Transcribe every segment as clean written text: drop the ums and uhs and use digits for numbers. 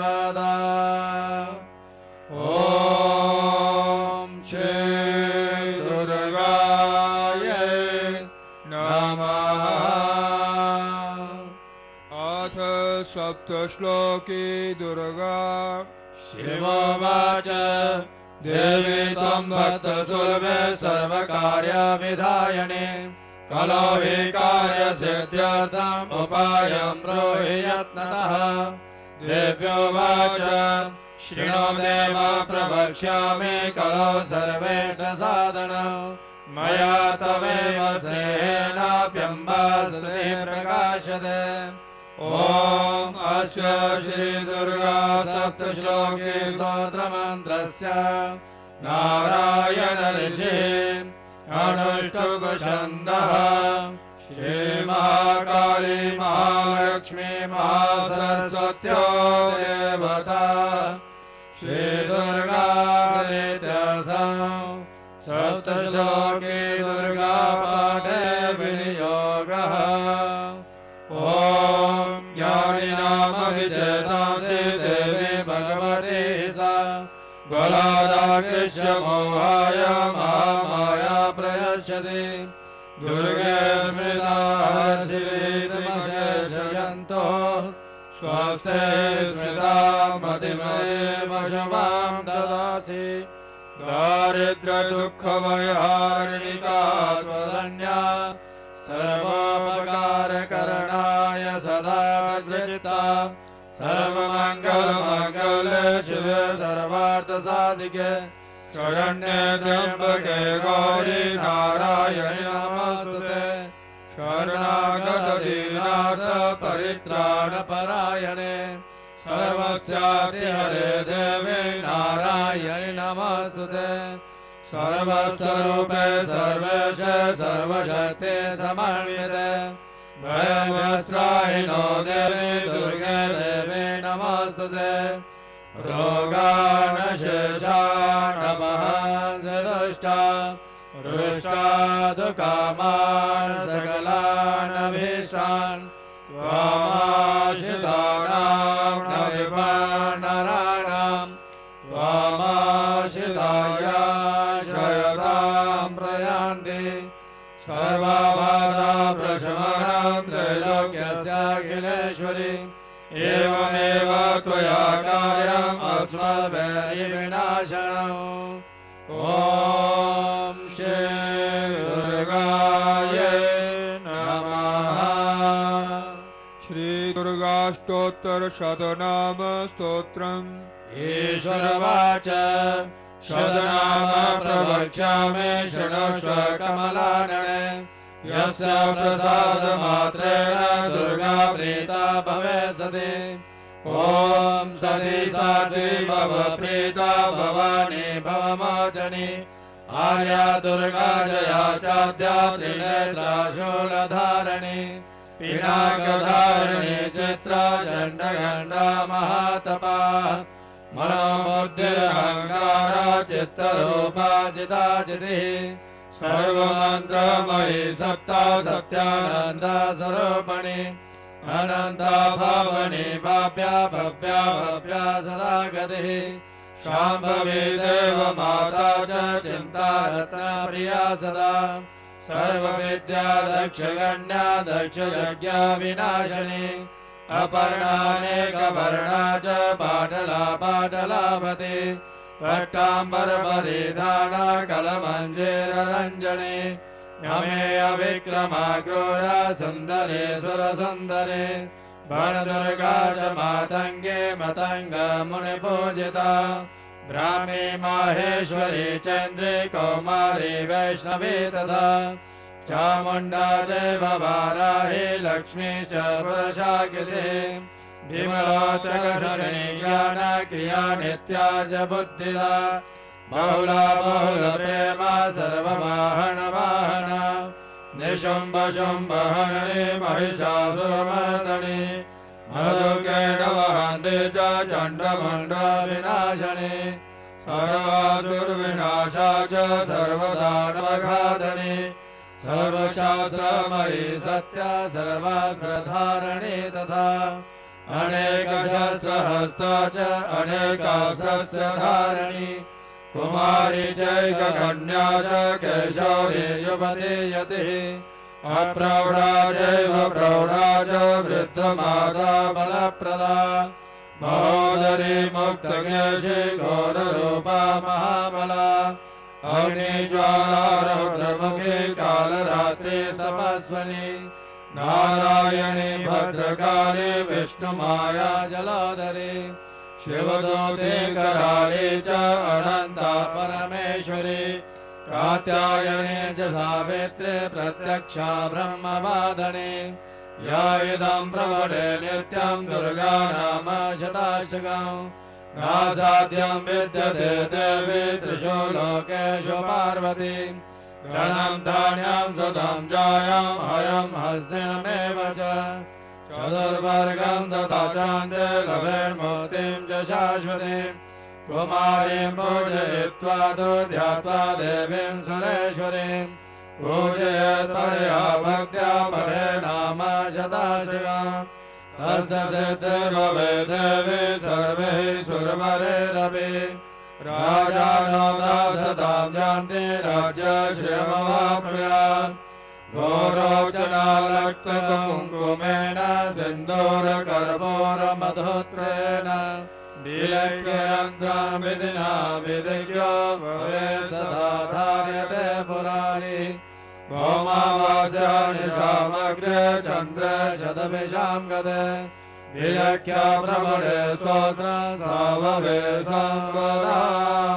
सर्वदा। ॐ श्री दुर्गायै नमः। अथ सप्तश्लोकी दुर्गा। शिवोवाच देवी त्वं भक्तसुलभे सर्वकार्यविधायिने कलो हि कार्यसिद्ध्यर्थम् उपायं ब्रूहि यत्नतः। देव्योवाच शृणो देव प्रवक्ष्यामि कलो सर्वेषु साधनं मया तवेव स्नेहेनाप्यम्बासुते प्रकाशते। ॐ अस्य श्रीदुर्गा सप्तश्लोकी स्तोत्रमन्त्रस्य नारायण ऋषिः अनुष्टुप् श्रीमहाकाली महालक्ष्मी महासरस्वत्यो देवता श्रीदुर्गा सप्तश्लोकी दुर्गा पाठे विनियोगः। ॐ ज्ञानिनामभिचेतांसि देवी भगवती सा बलादाकृष्य मोहाय महामाया प्रयच्छति। दुर्गे स्मृता शिवेतमशेषयन्तो स्वस्ते स्मृता मतिमयेमशमां ददासि। दारिद्र्यदुःखभयहारिणिका त्वदन्या सर्वोपकारकरणाय सदा प्रचिता। सर्वमङ्गलमङ्गले शिवे सर्वार्थसाधिके शरण्ये त्र्यम्बके गौरी नारायणि नमोस्तुते। शरणागतदीनाथ परित्राणपरायणे सर्वस्यादिहरे देवे नारायणि नमोस्तुते। सर्वस्वरूपे सर्वेश सर्वशक्ते समन्विते भयभ्यस्त्राहिनो देवी दुर्गे देवी नमोस्तुते। रोगानशेषानमहंसदुष्टा रुष्टादुकामान् सकलानभीष्टान् त्वामाश्रितानां न विपन्नराणां त्वामाश्रिताया शयतां प्रयान्ति। सर्वबाधा प्रशमनं त्रैलोक्यस्याखिलेश्वरी एवमेव त्वया कार्यम् अस्मद्वैरिविनाशनम्। ॐ श्री दुर्गायै नमः। श्री दुर्गाष्टोत्तरशतनाम स्तोत्रम्। ईश्वरवाच शतनाम प्रवक्ष्यामि शृणुष्व कमलानने। यस्य प्रसादमात्रेण दुर्गा प्रीता भवेत् सति। ॐ सती साध्वी भव प्रीता भवानी भवमोचनी आर्या दुर्गा जया चाद्या त्रिनेत्रा शूलधारिणी पिनाकधारिणी चित्रा चण्डघण्टा महातपा मनोबुद्धिरहङ्कारा चित्तरूपा चिदाचितिः सर्वमन्त्रमयी सप्ता सत्यानन्दा स्वरूपिणी अनन्ता भावनी भाव्या भव्या भव्या सदा गतिः शाम्भवी देवमाता च चिन्ता रत्नप्रिया सदा सर्वविद्या दक्षगण्या दक्षयज्ञा विनाशिनी अपर्णानेकवर्णा च पाटला पाटलापति पट्टाम्बरपरिधाना कलमञ्जीररञ्जनी नमेय विक्रमा क्रूरा सुन्दरे सुरसुन्दरे वरदुर्गा च मातङ्गे मतङ्गमुनिपूजिता ब्राह्मी माहेश्वरी चन्द्रे कौमारी वैष्णवी तथा चामुण्डा देववाराही लक्ष्मी च पुरुषाकृतिः विमलोचकशरणी ज्ञानक्रिया नित्या च बुद्धिदा बहुला बहुलप्रेमा सर्ववाहनवाहना निशुम्भशुम्भहरणी महिषासुरमर्दनी मधुकैटवहन्ती च चण्डमुण्डविनाशिनी सर्वासुरविनाशा च सर्वदानवघातनी सर्वशास्त्रमयी सत्या सर्वाग्रधारणी तथा अनेकशस्त्रहस्ता च अनेकास्त्रधारिणी कुमारी चैककन्या च केशौरी युवतीयतिः अप्रौढा चैव प्रौढा च वृद्धमाता बलप्रदा महोदरी मुक्तकेशी घोररूपा महाबला अग्निज्वालारौद्रमुखी कालरात्रि तपस्विनी नारायणी भद्रकाली विष्णुमाया जलाधरी शिवदूते कराली च अनन्ता परमेश्वरी कात्यायनी च सावित्री प्रत्यक्षा ब्रह्मवादने या इदं प्रवडे नित्यं दुर्गा नाम शताशकम् नासाध्यं विद्यते देवी त्रिषु लोकेषु पार्वती गणं धान्यं सुतं जायं हयं हस्तिनमेव च चतुर्वर्गं तथा चान्दे लभेर्मूर्तिं च शाश्वतीं कुमारीं पूजयित्वा तु ध्यात्वा देवीं सुरेश्वरीं पूजयेत् परया भक्त्या पठे नाम शताशकम् तस्य सिद्धिर्भवे देवी सर्वैः सुरवरैरपि राजानो दासतां जानति राज्यश्रियमवाप्नुयात् घोरोचनालक्तकुङ्कुमेन सिन्दूरकर्पूरमधुत्रेण दीयन्त्रिविधिना विधिज्ञो भवेत् तथा धार्यते पुराणि भौमावास्यानि सामग्रे चन्द्र शतभिषां गते धियख्या प्रवणे स्तोत्रं साववे संवदां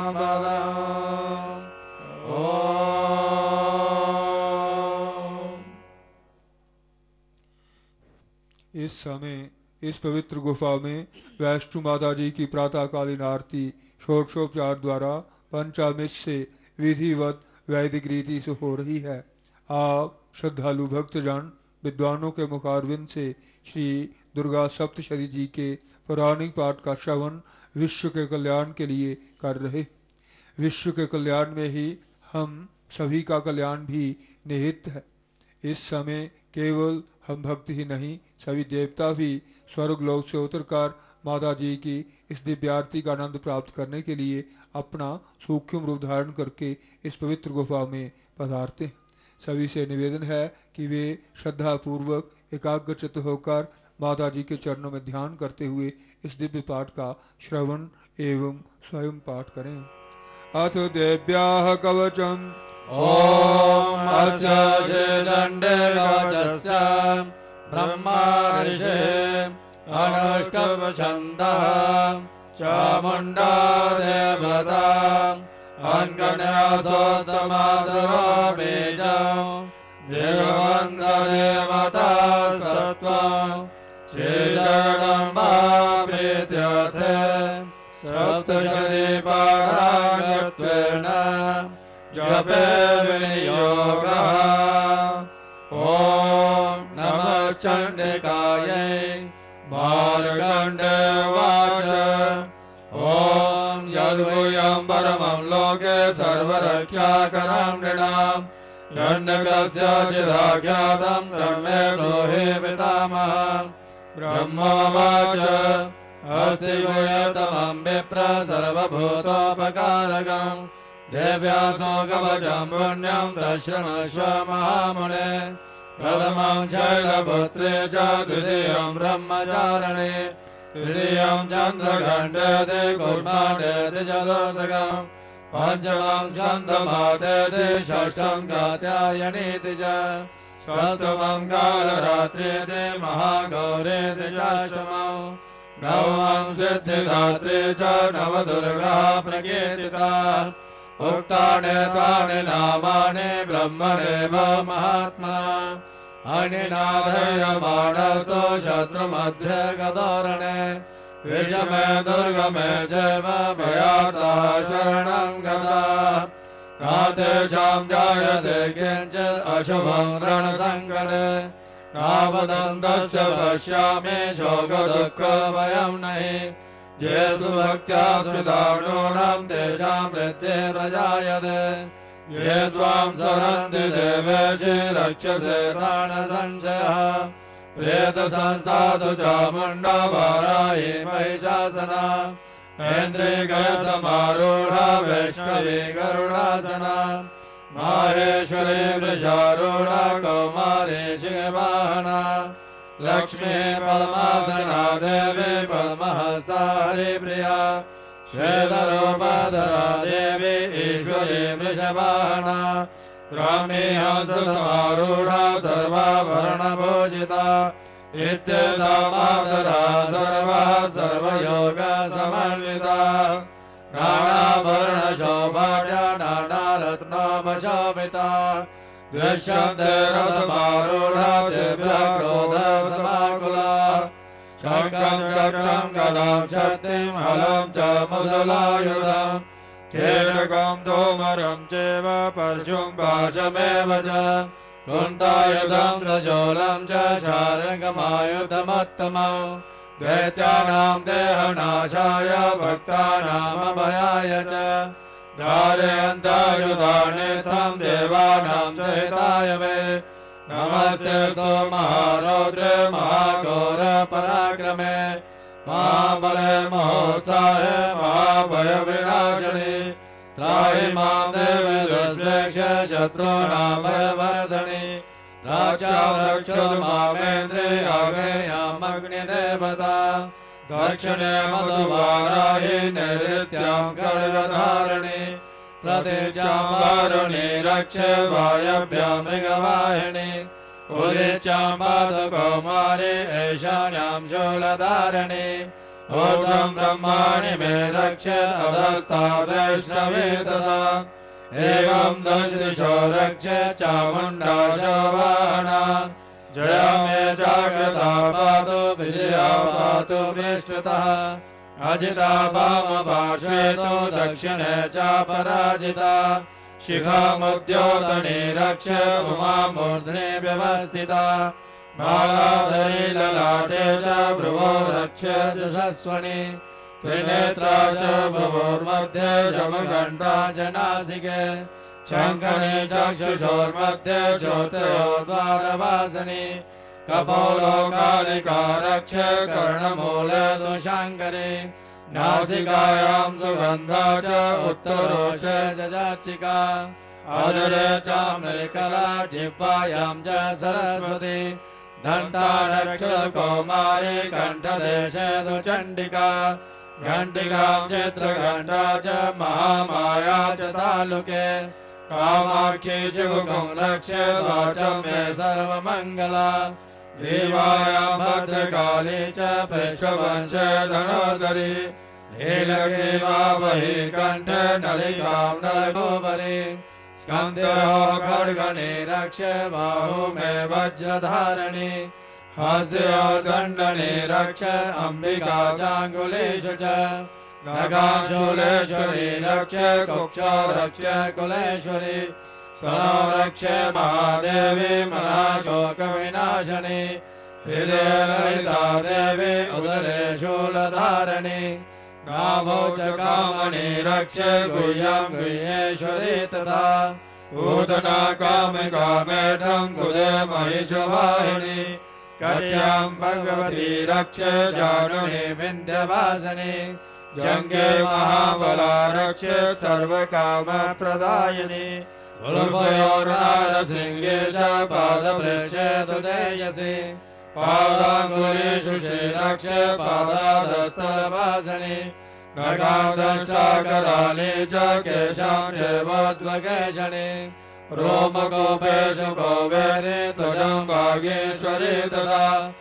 इस समय इस पवित्र गुफा में वैष्णो माता जी की प्रातःकालीन आरती षोडशोपचार द्वारा पंचामृत से विधिवत वैदिक रीति से हो रही है। आप श्रद्धालु भक्तजन विद्वानों के मुखारविंद से श्री दुर्गा सप्तशती जी के पौराणिक पाठ का श्रवण विश्व के कल्याण के लिए कर रहे। विश्व के कल्याण में ही हम सभी का कल्याण भी निहित है। इस समय केवल हम भक्त ही नहीं, सभी देवता भी स्वर्ग लोक से उतरकर माता जी की इस दिव्य आरती का आनंद प्राप्त करने के लिए अपना सूक्ष्म रूप धारण करके इस पवित्र गुफा में पधारते हैं। सभी से निवेदन है कि वे श्रद्धा पूर्वक एकाग्रचित्त होकर माता जी के चरणों में ध्यान करते हुए इस दिव्य पाठ का श्रवण एवं स्वयं पाठ करें। अथ देव्याः कवचम् ओम दंडे ब्रह्मा ऋषे अनुष्कवछन्दः चामुण्डा देवता अन्कन्यासोत्तमादरो बीजं देववन्ददेवता सत्त्वं श्रीजगदम्बा प्रीत्यर्थे सप्तशतीपाठागत्वेन जपे विनियोगः। ॐ नमः चण्डिकायै मार्कण्डेयवाच ॐ यद्वयं परमं लोके सर्वरक्षाकरं नृणां दण्डकस्य चिदाख्यातं ब्रह्मे ब्रूहि पितामहः। ब्रह्मोवाच अस्ति गुह्यतमं विप्र सर्वभूतोपकारकम् देव्यासो कवचं पुण्यं दशृणुष्व महामुने। प्रथमं शैलपुत्रे च द्वितीयं ब्रह्मचारिणे तृतीयं चन्द्रखण्डेति कूर्माण्डेति चतुर्थकम् पञ्चमं छन्दमादेति षष्ठं कात्यायनीति च सप्तमं कालरात्रीति महागौरीति चाष्टमम् नवमं सिद्धिदात्री च नवदुर्गा प्रकीर्तिता। उक्तानि तानि नामानि ब्रह्मणेव महात्मना अनिनादयमाणस्तो शत्रुमध्ये गतोरणे विषमे दुर्गमे चैव भयाता शरणं गता। नातेषां जायते किञ्चित् अशुभं रणसङ्कटे नावदन्तस्य पश्यामि शोकदुःखभयं नहि। ये सुभक्त्या स्मृतानूनं तेषां वृत्तिर्प्रजायते। ये त्वां सरन्ति देवेशि रक्षसे प्राणसंशयः प्रेतसंस्थातु चामुण्डा वाराही महिषासना ऐन्द्रियगयसमारूढा वैष्णवी गरुडासना माहेश्वरी वृषारूढा कौमारी शिववाहना लक्ष्मी पद्मासना देवी पद्महस्ता हरिप्रिया श्वेतरूपधरा देवी ईश्वरी वृषवाहना ब्राह्मी हंससमारूढा सर्वाभरणभूषिता इत्येता मातरा सर्वः सर्वयोगसमन्विता नानावर्णशोभाढ्या नानारत्नोपशोभिता दृश्यन्ते रथमारूढा दिव्या क्रोधसमाकुला शङ्खं चक्रं गदां शक्तिं हलं च मुसलायुधम् कीलकं धूमरं चैव परशुं पाशमेव च कुन्तायुधं प्रज्वलं च शार्ङ्गमायुधमुत्तमम् दैत्यानां देहनाशाय भक्तानामभयाय च धारयन्तायुधानेत्रं देवानां च हिताय मे नमस्ते तो महारौद्रे महाघोर पराक्रमे महाबले महोत्साहे महाभयविनाशिनि त्राहि मां देवी दुष्प्रेक्ष शत्रूणामवर्धनि रक्ष मामेन्द्रे अग्नेयामग्निदेवता दक्षिणे मधुवाराहि नैऋत्यां खड्गधारिणि प्रतीच्यां वारुणि रक्ष वायव्यां मृगवाहिनि उदिच्यां पादकौमारी ऐशान्यां शूलधारिणि ऊर्ध्वं ब्रह्माणि मे रक्ष अधस्ता वैष्णवी तथा एवं दशदिशो रक्ष चामुण्डा शोभाना जया मे जाग्रता पातु विजया पातु विष्टुतः अजिता वामपार्श्वे तु दक्षिणे च पराजिता शिखामुद्योतने रक्ष उमा मूर्ध्नि व्यवस्थिता मालाधरी ललाटे च भ्रुवो रक्ष यशस्वनि त्रिनेत्रा च भ्रुवोर्मध्ये जमघण्टा च नासिके शङ्खने चक्षुषोर्मध्ये ज्योतिर्द्वारवासिनि कपोलो कालिका रक्ष कर्णमूले दुशाङ्करे नासिकायां सुगन्धा च उत्तरोष जजाचिका अदरे चाम्रकला जिह्वायां च सरस्वती घण्टा रक्ष कौमारी कण्ठदेशे दुचण्डिका घण्टिकां चित्रघण्टा च महामाया च तालुके कामाक्षी चिबुकं रक्ष वाचं मे सर्वमङ्गला देवायां भद्रकाली च वैश्ववंशे धनोदरी नीलग्रीवा वही कण्ठ नलिकां नलगोपरि स्कन्धयो खड्गणे रक्ष बाहु मे वज्रधारिणि हस्तयो दण्डने रक्ष अम्बिका चाङ्गुलेषु च नगाशूलेश्वरी रक्ष कुक्षौ रक्ष कुलेश्वरी स्वनो रक्ष महादेवी मनाशोकविनाशिनी हृदये ललिता देवी उदरे शूलधारिणि नाभौ च कामनि रक्ष गुह्यं गुह्येश्वरी तथा पूतना कामिका मेढं कुले महिषवाहिनी कट्यां भगवती रक्ष जानुनि विन्ध्यवासिनी जङ्गे महाबला रक्ष सर्वकामप्रदायिनी उल्पयोर्नारसिंहे च पादप्रेक्षे तुदेयसि पादाङ्गुलीषु श्रीरक्ष पादाधस्तवासिनि नगादष्टाकराले च केशां चैवोद्वकेशनि रोमगोपेषु गोवेरे त्वजं भागेश्वरी तथा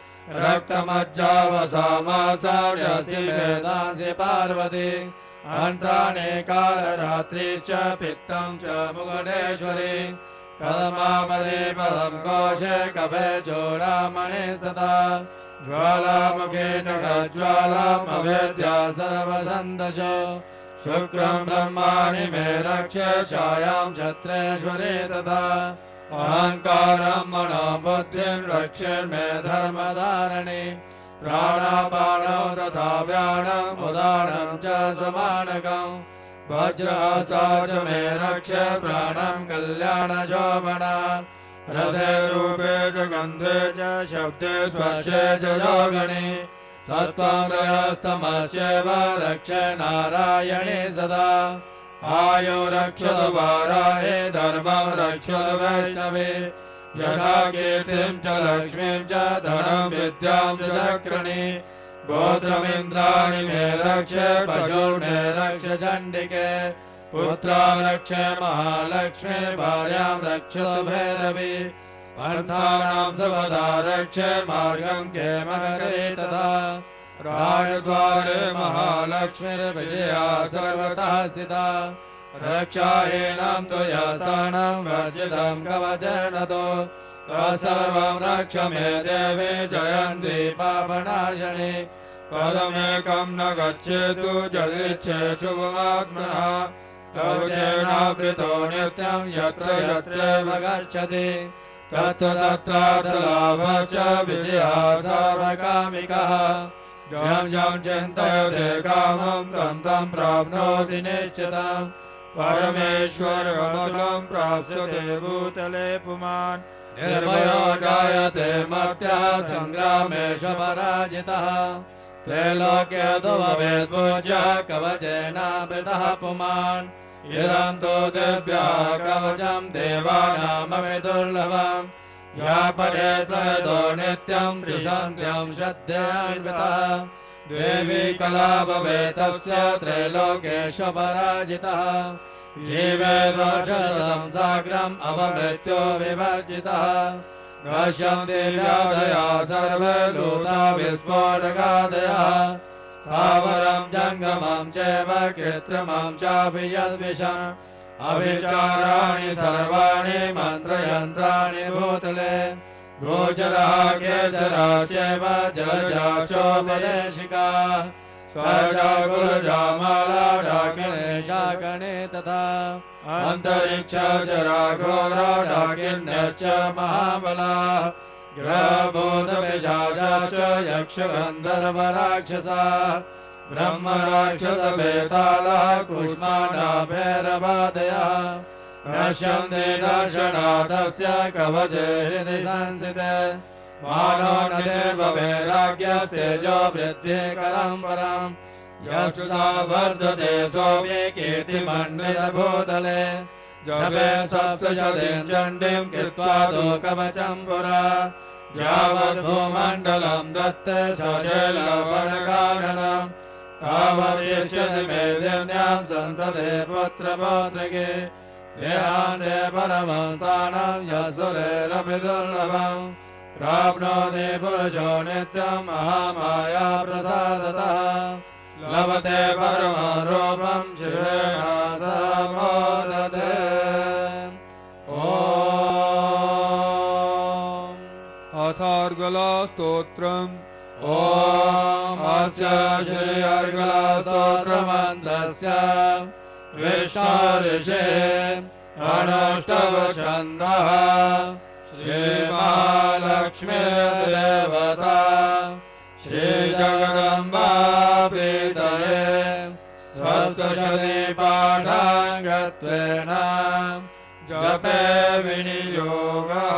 रक्तमज्जावसामासाड्यसि वेदांसि पार्वती अन्त्राणे कालरात्रिश्च पित्तं च मुकुटेश्वरी कदमापदे पदं कोशे कफे चूडामणि तथा ज्वालामुखे नखज्वालामवेद्या सर्वसन्दश शुक्रं ब्रह्माणि मे रक्ष छायां छत्रेश्वरी तथा अहङ्कारं मनोबुद्धिं रक्षेन्मे धर्मधारिणि प्राणापाणौ तथा व्याणम् उदानं च समानकम् वज्रहस्ता च मे रक्ष प्राणं कल्याणशोभना रसे रूपे च गन्धे च शब्दे स्पर्शे च योगणे सत्त्वमस्तमस्यैव रक्षे नारायणे सदा आयो रक्षत वाराहे धर्मं रक्षत वैष्णवे यथा कीर्तिं च लक्ष्मीं च धनं विद्यां च चक्रणे गोत्रमिन्द्राणि मे रक्ष पशुर्मे मे रक्ष चण्डिके पुत्रां रक्ष महालक्ष्मी भार्यां रक्षतु भैरवी अर्थानां सर्वदा रक्ष मार्गं क्षेमकरे तथा राजद्वारे महालक्ष्मीर्विजया सर्वतः स्थिता रक्षाहीनां तु यस्तानां वर्जितं कवचेन तु सर्वं रक्ष मे देवे जयन्ती पापनाशने पदमेकं न गच्छेतु जलिच्छेषु आत्मनः कवचेनावृतो नित्यं यत्र यत्रैव गच्छति तत्र तत्रार्थलाभः च विजयः सर्वकामिकः यं यं चिन्तयते कामं तं तं प्राप्नोति निश्चितम् परमेश्वरमलं प्राप्स्यते भूतले पुमान् निर्भयो जायते मर्त्यः सङ्ग्रामेषु पराजितः त्रैलोक्ये तु भवेत् पूज्यः कवचेनावृतः पुमान् इदं तु दिव्यः कवचं देवानामपि दुर्लभम् या पठेत् ततो नित्यं त्रिसन्ध्यं श्रद्धयान्वितः देवी कला भवेत् तस्य त्रैलोक्येषु पराजितः जीवेदोषदं साग्रम् अपमृत्यो विवर्जितः नश्यन्ति व्याधया सर्वे लूता विस्फोटकादयः स्थावरं जङ्गमं चैव कृत्रिमं चापि यद्विषम् अभिचाराणि सर्वाणि मन्त्रयन्त्राणि भूतले गोचरः केचरा चैव जलजा चोपदेशिकाः स्वर्गा गुलजा माला डाकिने शाकणे तथा अन्तरिक्षजरा घोरा डाकिन्यश्च महाबलाः ग्रहभूतपिशाचा च यक्षगन्धर्वराक्षसाः ब्रह्मराक्षसवेतालः कुष्माण्डभैरवादयः नश्यन्ति दर्शनाथस्य कवचे हृदि संस्थिते मानो न देववैराग्य तेजो वृद्धिकरं परम् यक्षुधा वर्धते सौम्ये कीर्तिमण्डितभूतले जपे सप्तशतीं चण्डीं कृत्वा तु कवचं पुरा यावद्भूमण्डलं दत्ते सजलवनकाननम् तावद्यस्यति मे दिव्यां सन्तते पुत्रपौत्रिके देहान्ते परमं स्थानं यशुरेरपि दुर्लभम् प्राप्नोति पुरुषो नित्यं महामाया प्रसादतः लभते परमं रूपं शिवेन सह मोदते अथार्गला स्तोत्रम् ॐ अस्य श्री अर्गलास्तोत्रमन्त्रस्य विष्णुऋषे अनुष्टवछन्दः श्रीमहालक्ष्मीर्देवता श्रीजगदम्बा प्रीतये सप्तशतीपाठाङ्गत्वेन जपे विनियोगः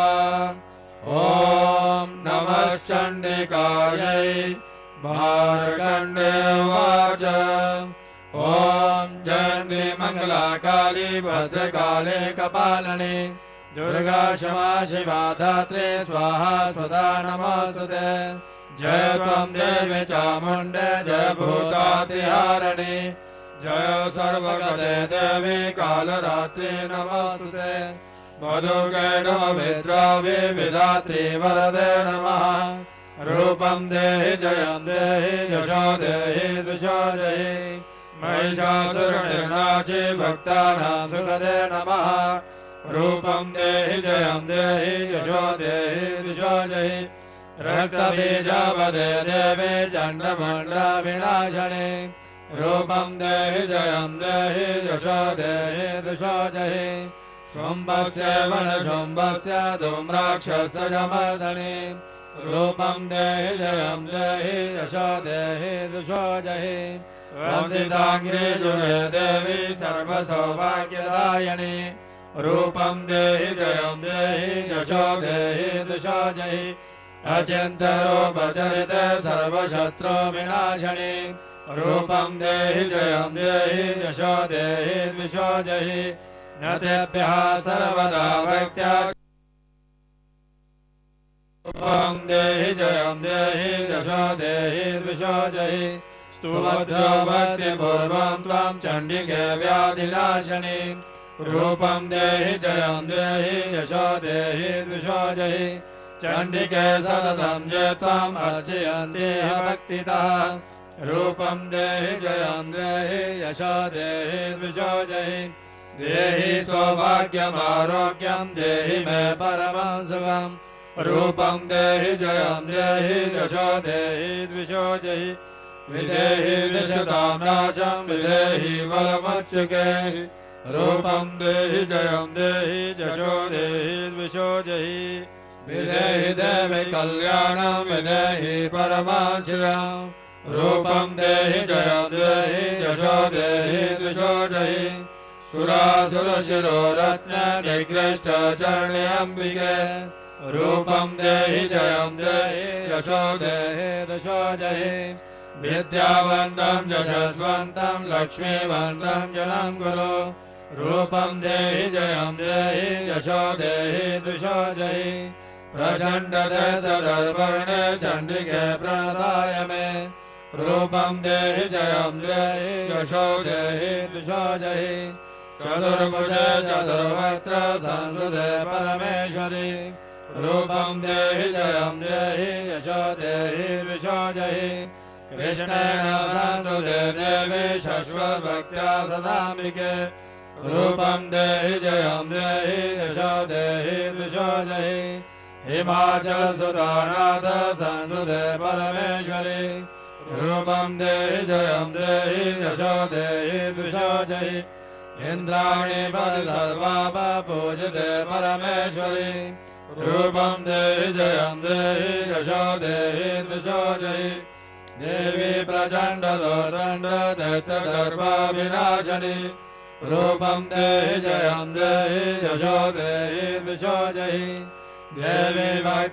ॐ नमः चण्डिकायै भारखण्डे उवाच ॐ जयन्ती मङ्गलाकाली भद्रकाले कपालिनी दुर्गा क्षमा शिवा धात्रे स्वाहा स्वधा नमोस्तुते जय त्वं देवी चामुण्डे जय भूतातिहारिणि जय सर्वगते देवी कालरात्रि नमोस्तुते मधुकैटभविद्रावि विधात्री वरदे नमः रूपं देहि जयं देहि यशो देहि दुशो देहि महिषासुरनिर्नाशि भक्तानां सुखदे नमः रूपं देहि जयं देहि यशो देहि दुशो देहि रक्तबीजवदे देवे चण्डमुण्डविनाशने रूपं देहि जयं देहि यशो देहि दुशो देहि शुम्भस्य वनशुम्भस्य धूम्राक्षसमर्दने रूपं देहि जयं देहि यशो देहि दुशो देहि वन्दिताङ्ग्रे जुगे देवी सर्वसौभाग्यदायिनि रूपं देहि जयं देहि यशो देहि दिशो जहि अचिन्तरूपचरित सर्वशत्रु विनाशिनि रूपं देहि जयं देहि यशो देहि दिशो जहि न तेभ्यः सर्वदा भक्त्या रूपं देहि जयं देहि यशो देहि दिशो जहि स्तुवद्भ्यो भक्तिपूर्वं त्वां चण्डिके व्याधिनाशिनि रूपं देहि जयं देहि यशो देहि दिशो जहि चण्डिके सततं ये त्वाम् अर्चयन्ति भक्तितः रूपं देहि जयं देहि यशो देहि दिशो जहि देहि सौभाग्यमारोग्यं देहि मे परमं सुखम् रूपं देहि जयं देहि यशो देहि दिशो जहि विदेहि विशतां नाशं विदेहि बलमच्युके रूपं देहि जयं देहि यशो देहि दिशो जहि विदेहि देवि कल्याणं विदेहि परमाश्रियम् रूपं देहि जयं देहि यशो देहि दिशो जहि सुरासुरशिरोरत्न निगृष्ट चरणे अम्बिके रूपं देहि जयं देहि यशो देहि दिशो जहि विद्यावन्तं यशस्वन्तं लक्ष्मीवन्तं जनं गुरु रूपं देहि जयं देहि यशो देहि दिशो जहि प्रचण्डदर्पणे चण्डिके प्रणताय मे रूपं देहि जयं देहि यशो देहि दिशो जहि चतुर्भुजे चतुर्वक्त्र संसुते परमेश्वरि रूपं देहि जयं देहि यशो देहि दिशो जहि कृष्णेन संसुते देवी शश्वभक्त्या सदाम्बिके रूपं देहि जयं देहि यशो देहि दिशो जहि हिमाचलसुतानाथ संसुते परमेश्वरि रूपं देहि जयं देहि यशो देहि दिशो जहि इन्द्राणि सर्वापूजते परमेश्वरि रूपं देहि जयं देहि यशो देहि दिशो जहि देवी प्रचण्डदोदण्डदैत्यदर्पविनाशिनि रूपं देहि जयं देहि यशो देहि दिशो जहि देवी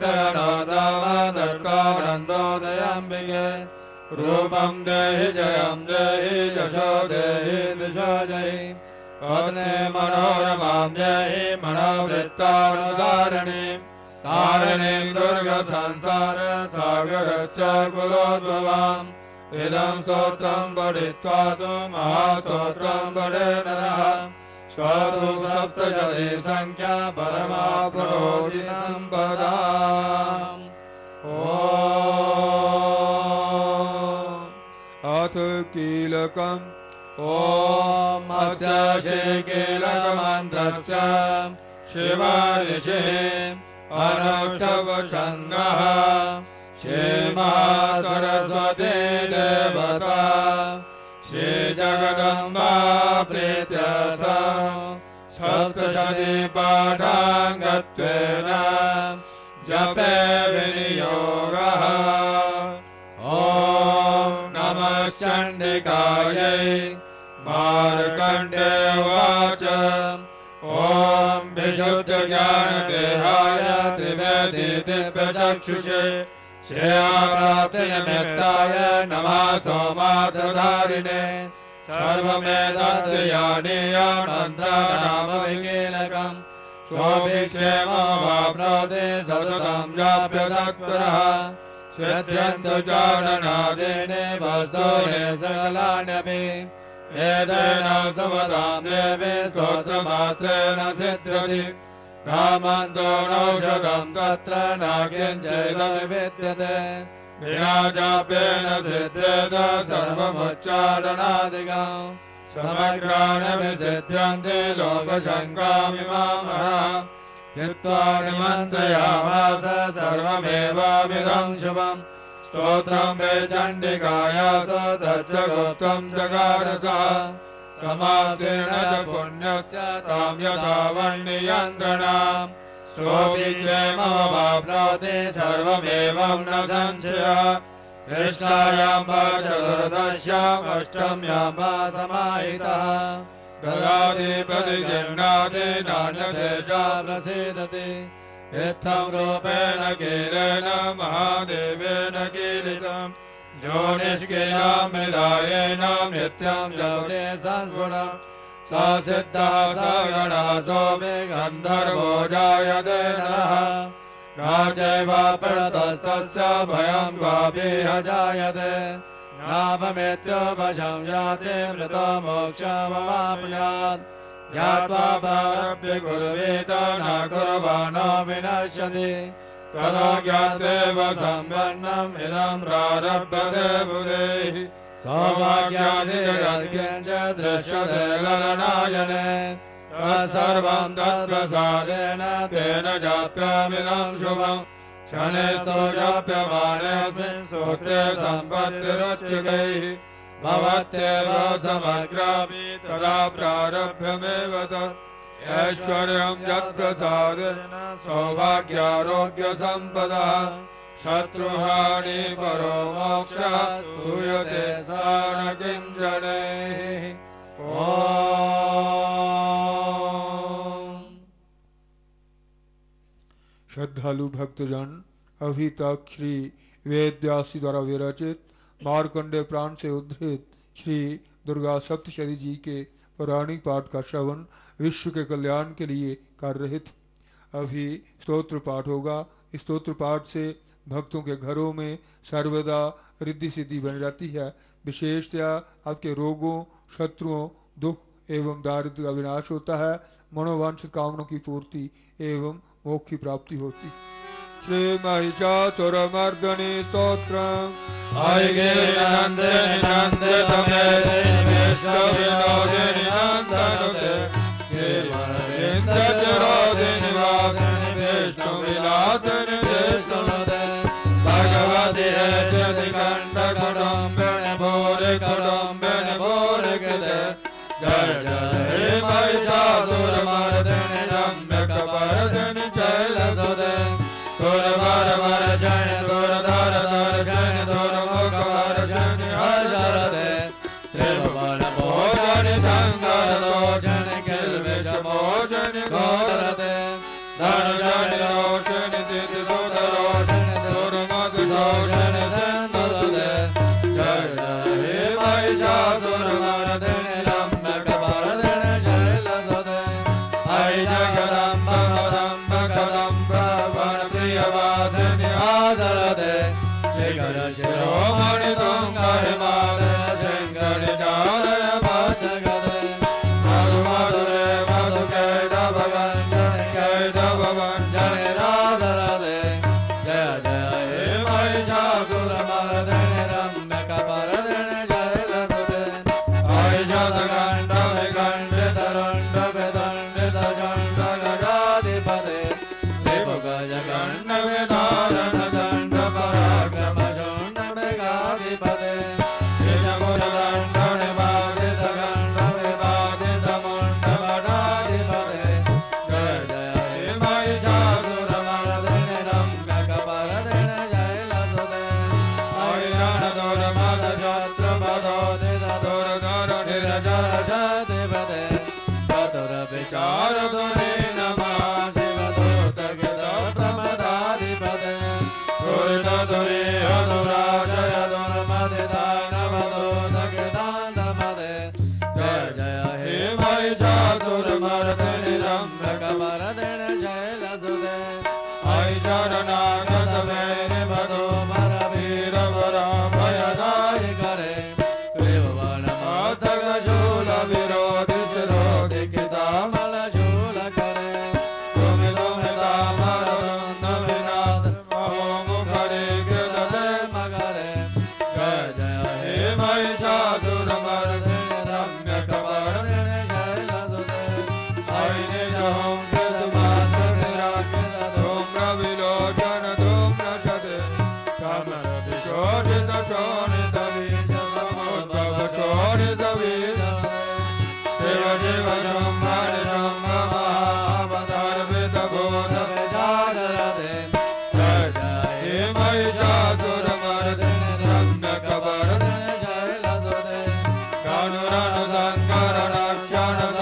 भक्तगणोदामदर्कानन्दोदयाम्बिके रूपं देहि जयं देहि यशो देहि दिशो जहि पत्ने मनोरमां देहि मनोवृत्तानुदारिणीं तारिणीं दुर्गसंसार सागरस्य कुलोद्भवाम् इदं स्तोत्रं पठित्वा तु महास्तोत्रं पठे नरः स्वतु सप्तशती संख्या परमा पुरोहित सम्पदा अथ कीलकम् ॐ अस्य कीलकमन्त्रस्य शिवऋषिः अनुष्ठवसङ्गः श्रीमहासरस्वती देवता श्रीजगदम्बा प्रीत्यर्थ सप्तशती पाठाङ्गत्वेन जपे विनियोगः ॐ नमः चण्डिकायै मार्कण्डे उवाच ॐ विशुद्धज्ञानदेहाय त्रिवेदी दिव्यचक्षुषे श्रेयाप्राप्तिनिमित्ताय नमः सोमाधधारिणे सर्वमेतद्विजानीयामन्त्रनामविकीलकम् स्वभिक्षेममाप्नोति सततं जाप्यतत्परः श्रद्धन्तु चारणादीनि वस्तूनि सकलान्यपि एतेन सुमतां देवी स्तोत्रमात्रेण सिद्ध्यति कामन्तो नौषधं तत्र न किञ्चित् विद्यते विना जाप्येन सिद्ध्येत सर्वमुच्चारणादिकम् समग्राणि विसिद्ध्यन्ति लोकशङ्कामिमामः चित्वा निमन्त्रयामास सर्वमेवाभिदं शुभम् स्तोत्रं वे चण्डिकायास तच्च गोत्रं जगारसः समासेन च पुण्यस्य तां यथा वर्णियन्त्रणाम् स्वभिक्षेममाप्नोति सर्वमेवं न संशयः कृष्णायां वा चतुर्दश्याम् अष्टम्यां वा समाहितः गदाधिपति जिह्नाति नान्यते च प्रसीदति इत्थं रूपेण कीलेन महादेवेन कीलितम् जो निष्क्रियामिदायेन नित्यं जपते संस्फुटम् स सिद्धः स गणः सोऽपि गन्धर्वो जायते नरः न चैव प्रतस्तस्य भयं क्वापि जायते नापमेत्योपशं याति मृतो मोक्षमवाप्नुयात् ज्ञात्वा प्रारभ्य कुर्वीत न कुर्वाणो विनश्यति ततो ज्ञातेव सम्पन्नम् इदं प्रारभ्यते बुधैः सौभाग्यादिजगत्किञ्च दृश्यते गगनायने तत्सर्वं तत्प्रसादेन तेन जाप्यमिदं शुभम् क्षणे सोऽप्यमानेऽस्मिन् सूत्रे सम्पत्तिरुच्यकैः भवत्येव समग्रापि तदा प्रारभ्यमेव तत् ऐश्वर्यं यत्प्रसादेन सौभाग्यारोग्यसम्पदः शत्रुहानि परो मोक्षः सूयते स न किञ्चनैः। श्रद्धालु भक्तजन, अभी तक श्री वेद व्यास जी द्वारा विरचित मार्कंडेय पुराण से उद्धृत श्री दुर्गा सप्तशती जी के पौराणिक पाठ का श्रवण विश्व के कल्याण के लिए कर रहे थे। अभी स्तोत्र पाठ होगा। इस स्तोत्र पाठ से भक्तों के घरों में सर्वदा रिद्धि सिद्धि बन जाती है। विशेषतया आपके रोगों, शत्रुओं, दुख एवं दारिद्र्य का विनाश होता है। मनोवांछित कामनों की पूर्ति एवं मोक्ष की प्राप्ति होती। श्री महिषासुरमर्दनी स्तोत्रम् गिरिनन्दिनि नन्दितमे विश्वविनोदिनि नन्दनुते केवलविन्दचरोदिनि वासिनि विष्णुविलासिनि विष्णुनुते भगवति हेत्यधिकण्ठकुटुम्बिनि भूरिकुटुम्बिनि भूरिकृते जय जय हे महिषासुरमर्दिनि रम्यकपर्दिनि शैलसुते दुर्भरवर्षणि दुर्धरदर्शनि दुर्मुखवर्षणि हर्षरते त्रिभुवनभोजनि शङ्करदोषणि किल्बिषमोचनि घोरते धनुषणि रोषणि दितिसुतरोषणि दुर्मधुषोषणि सन्दुते जय जय हे महिषासुरमर्दिनि रम्यकपर्दिनि शैलसुते अयि जगदम्ब कदम्ब कदम्ब प्रियवासिनि आदरते शिखर शिरोमणि तुङ्गहिमालय शृङ्गणि चारय भाजगते मधुमधुरे मधुकैटभवञ्जनि कैटभवञ्जनि राधरते जय जय हे महिषासुरमर्दिनि रम्यकपर्दिनि शैलसुते अयि शतकण्ठविकण्ठितरुण्डविदण्डितचण्डगजाधिपते त्रिभुगजगण्डविधारणदण्डपराक्रमशून्यमेघाधिपते निजमुरदण्डनिबाधितगण्डविबाधितमुण्डमठाधिपते जय जय हे महिषासुरमर्दिनि रम्यकपर्दिनि शैलसुते अयि रणदुर्मदशत्रुपदोदितदुर्धरनिरजरजधिपते चतुरविचारधुने नमः शिवदूतगितप्रमदाधिपते दुर्मदिदानवदूतगितान्तमदे जय जय हे महिषासुरमर्दिनि रम्यकपर्दिनि शैलसुते अयि शरणनागतवैरिवधूमरवीरवराभयदायिकरे त्रिभुवनमर्थगशूलविरोधिकितामलशूलकरे तुमितुमितामरवृन्दविनाथ महोमुखरे कृतते मकरे जय जय हे महिषासुरमर्दिनि रम्यकपर्दिनि शैलसुते अयि निजहं कृतमात्रनिराकृतधूम्रविलोचन धूम्रशते समरतिशोणितशोणितबीजसमुद्भवशोणितबीजसे शिव शिव ब्रह्मणि ब्रह्ममहावतारवितभूतविजानरते जय जय हे महिषासुरमर्दिनि रम्यकपर्दिनि शैलसुते कानुरनुसङ्करणक्षण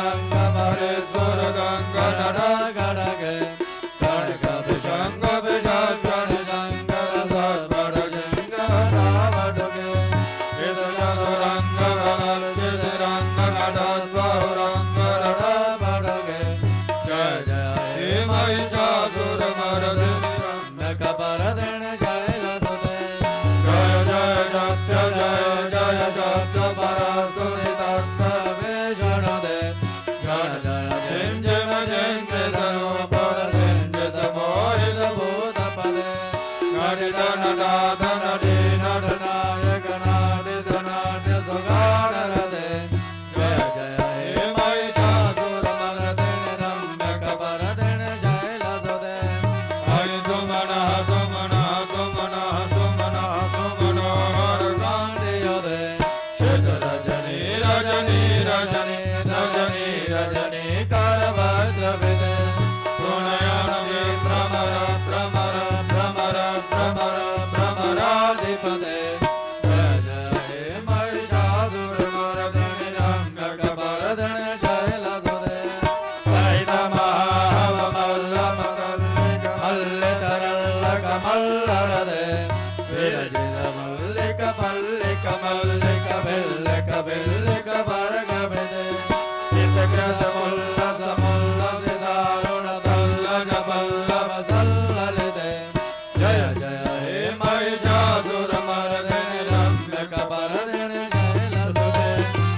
रजनी रजनी रजनी रजनी करवद्रविदे पुनयन भ्रमर भ्रमर भ्रमर भ्रमर भ्रमराधिपदे जय जय महिषासुरमर्दिनि रम्यकपर्दिनि शैलसुते मल्लितरल्लकमल्लरदे विरजित मल्लिक मल्लिक मल्लिक भिल्लिक भिल्लिक भर्गभिदे चितकृत मुल्लस मुल्लस दारुण तल्लज पल्लव सल्ललिते जय जय हे महिषासुरमर्दिनि रम्यकपर्दिनि शैलसुते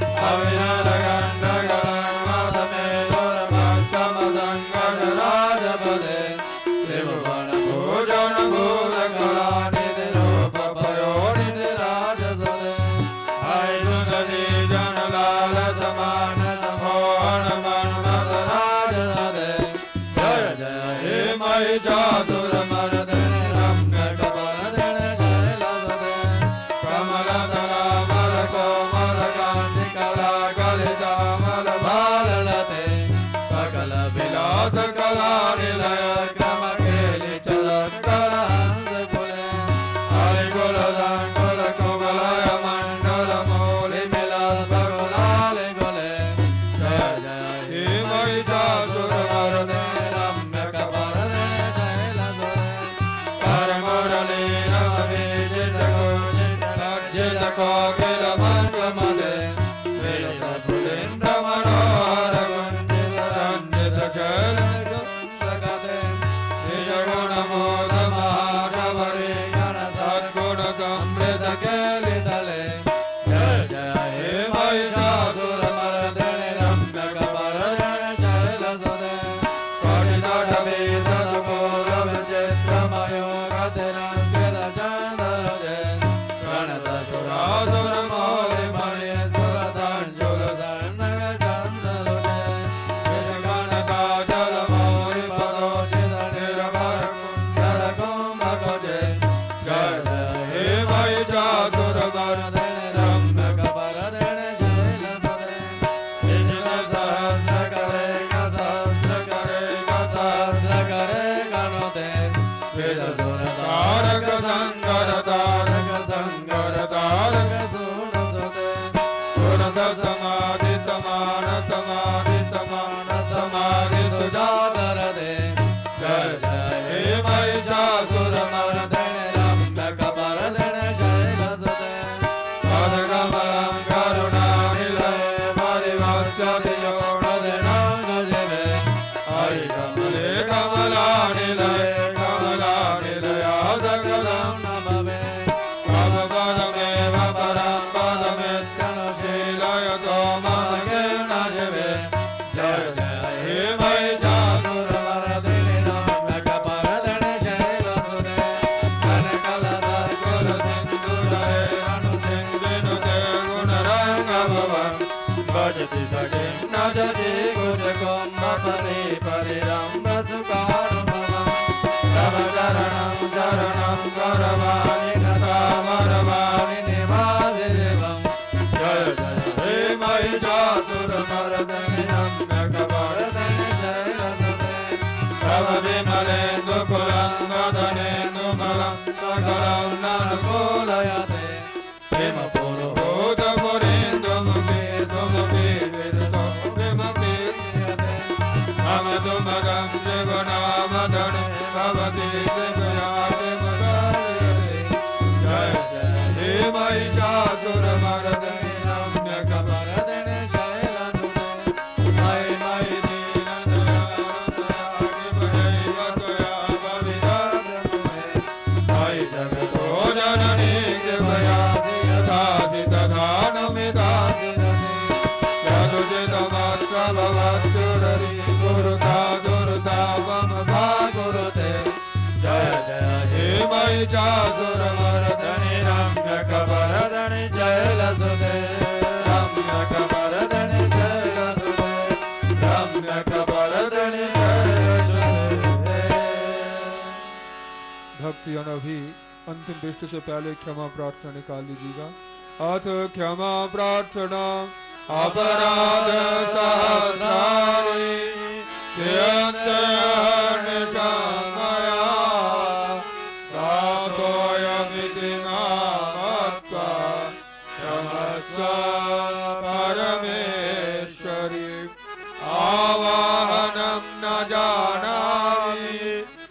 अविरलगण्डगणमदमेदुरमष्टमसङ्गजराजपदे त्रिभुवन भोजन भूतकलानिधि रूप पयोनिधि राजसुते ऐनुदधि जनलाल समान समोहन मन्मथ राजसुते जय जय हे महिषासुरमर्दिनि रम्यकपर्दिनि शैलसुते कमलदलामल कोमलकान्ति कलाकलितामल भाललते सकल विलास कलानिलय क्रमकेलि चलत्कल हंसकुले हरिकुलदाङ्कुल कुवलय मण्डल मूलि मिलत बकुलालिकुले जय जय हे महिषासुरमर्दिनि रम्यकपर्दिनि शैलसुते करमुरलीन विजित कुजित लज्जित कोकिल मङ्गमदे विजित पुलिन्द मनोहर कुञ्जित रञ्जित शैलसुन्दगते निजगुणमोद महागवरी गण सद्गुण समृद्ध केलितले जय जय हे महिषासुरमर्दिनि रम्यकपर्दिनि शैलसुते कटितटवीतसमूलविचित्रमयो गतिरङ्कित चन्द्रजे गणतसुरासुरमौलिमणिसुरतञ्जुल सर्णग चन्द्रजे विजगणकाजलमौलिपदोचित निर्भर कुञ्जर कुम्भकुजे जय जय हे महिषासुरमर्दिनि रम्यकपर्दिनि शैलसुते सहस्रकरे सहस्रकरे सहस्रकरे गणुते विदुरतारक संगर तारक संगर तारक सुरसुते सुरस समाधि समान समाधि समान समाधि सुजातरदे जय जय हे महिषासुरमर्दिनि रम्यकपर्दिनि शैलसुते पदकमलं करुणानिलये परिवक्षति योगदिनाङ्गजिवे हरिकमले कमलानिलये कमलानिलया सकलं नमवे पदमेव परं पदमित्यनुशीलयतो मनकेन जिवे जय जय हे महिषासुरमर्दिनि रम्यकपर्दिनि शैलसुते कनकलसत्कुलसिन्धुधरे अनुसिन्धुनुते गुणरङ्गभवन् भजति सखिं नजति कुजकुम्भपति परिरम्भसुकानुमलम् तव चरणं चरणं करवाणि नतामरवाणि निवासिदेवम् जय जय हे महिषासुरमर्दिनि रम्यकपर्दिनि शैलसुते तव विमलेन्दुकुलङ्गदनेन्दुमलं सकलं ननुकूलयते हिमपुरुहूतपुरीन्दुमुखी तुमुखी विदुतो विमुखी क्रियते मम तुमगं शिवनामधने भवति शिवयाति मुदार्यते जय जय हे महिषासुरमर्दिनि रम्यकपर्दिनि शैलसुते मयि मयि दीनदयालुदयागिपदैव त्वया भविताद्रमुमे मयि जगतो जननी कृपयासि यथासि तथा नमितासि रति यदुचितमस्त्वभवत्सुररि गुरुता दुर्तापमथा कुरुते जय जय हे महिषासुरमर्दिनि रम्यकपर्दिनि शैलसुते रम्यकपर्दिनि शैलसुते रम्यकपर्दिनि शैलसुते। भक्तिजन अभी अंतिम दृष्टि से पहले क्षमा प्रार्थना निकाल लीजिएगा। अथ क्षमा प्रार्थना अपराध सहस्राणि क्रियन्ते मया तातोऽयमिति नामत्वा क्षमस्व परमेश्वरि आवाहनं न जानामि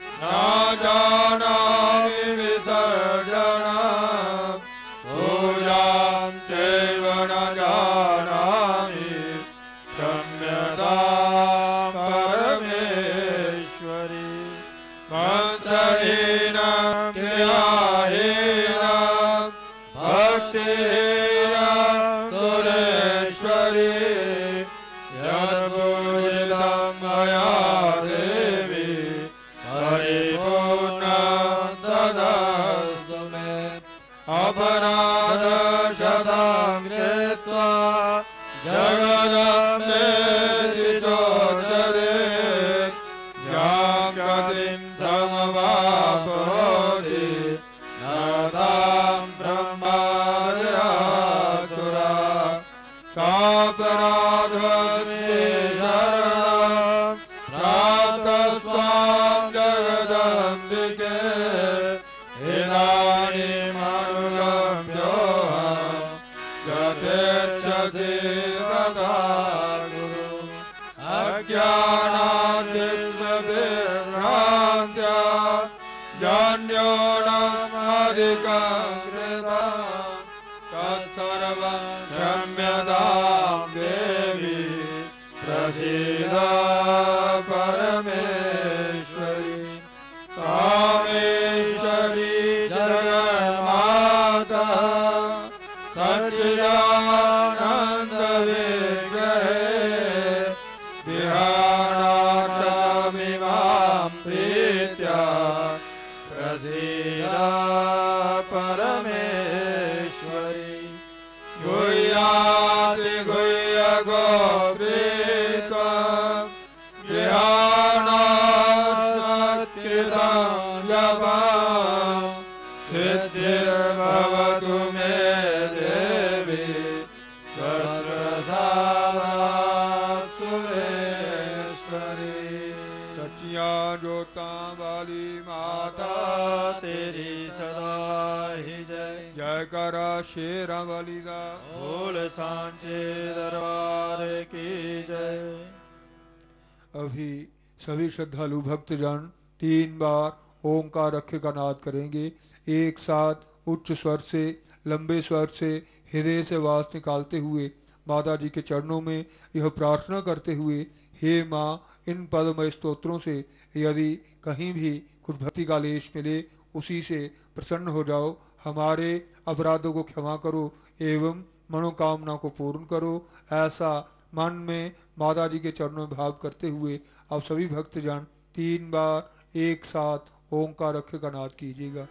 विसर्जनं पूजां चैव न जानामि क्षम्यतां परमेश्वरि मन्त्रहीनं क्रियाहीनं भक्तिहीनं सुरेश्वरि यद्पूजितं मया देवी परिपूर्णं तदस्तु मे अपराधशतं कृत्वा जगदम्बेति चोचरे यां गतिं समवाप्नोति न तां ब्रह्मादयासुरा सापराधस्ते शरणं प्राप्तस्त्वां जगदम्बिके इदानीमनुगम्योऽहं गतेच्छसि तथा कुरु अज्ञानादिर्भ्रान्त्या जन्योऽनमधिकं कृतं तत्सर्वं क्षम्यतां देवी प्रसीद परमेश्वरि कामेश्वरी जगन्माता सच्चिदानन्दविग्रहे विहारार्थमिमां प्रीत्या प्रसीद परमेश्वरि गुह्याति गुह्यगोप्रीत्वं ध्यानात्कृतं जपं सिद्धिर्भवतु मे देवी सर्वसाक्षात् सुरेश्वरी सचिया जोता वाली माता तेरी सदा ही जय जयकारा शेरा वाली दा बोल सांचे दरबार की जय। अभी सभी श्रद्धालु भक्तजन 3 बार ओंकार अक्षर का नाद करेंगे। एक साथ उच्च स्वर से, लंबे स्वर से, हृदय से आवाज निकालते हुए माता जी के चरणों में यह प्रार्थना करते हुए, हे माँ, इन पद्ममय स्तोत्रों से यदि कहीं भी कुछ भक्ति का लेश मिले उसी से प्रसन्न हो जाओ, हमारे अपराधों को क्षमा करो एवं मनोकामना को पूर्ण करो। ऐसा मन में माता जी के चरणों में भाव करते हुए आप सभी भक्तजन 3 बार एक साथ ओंकार अक्षर का नाद कीजिएगा।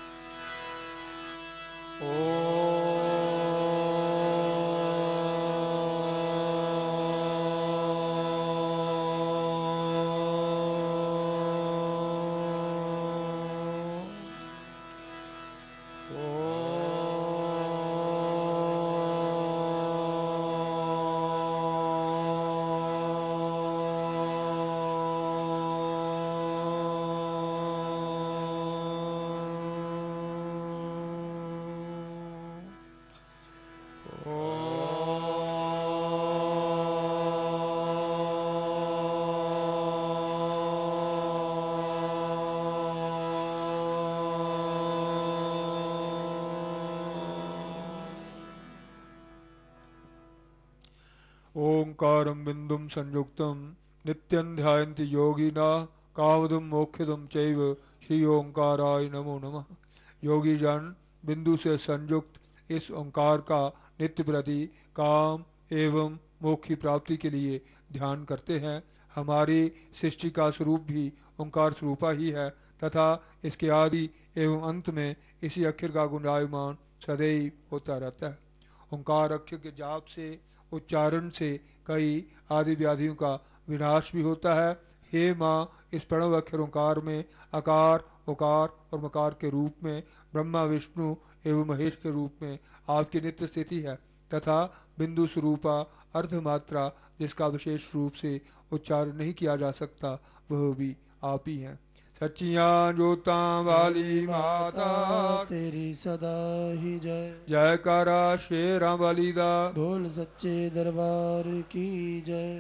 ओंकारं बिंदुं संयुक्तं नित्यं ध्यायन्ति योगिनः कामदं मोक्षदं चैव श्री ओंकाराय नमो नमः। योगी जन बिंदु से संयुक्त इस ओंकार का नित्य प्रति काम एवं मोक्ष की प्राप्ति के लिए ध्यान करते हैं। हमारी सृष्टि का स्वरूप भी ओंकार स्वरूपा ही है तथा इसके आदि एवं अंत में इसी अक्षर का गुंजायमान सदैव होता रहता है। ओंकार अक्षर के जाप से, उच्चारण से कई आदि व्याधियों का विनाश भी होता है। हे माँ, इस प्रणव अक्षर ओंकार में आकार, उकार और मकार के रूप में ब्रह्मा, विष्णु एवं महेश के रूप में आपकी नित्य स्थिति है तथा बिंदु स्वरूपा अर्धमात्रा जिसका विशेष रूप से उच्चारण नहीं किया जा सकता वह भी आप ही हैं। सच्चियां जोतां वाली माता तेरी सदा ही जय। जयकारा शेरां वाली दा बोल सच्चे दरबार की जय।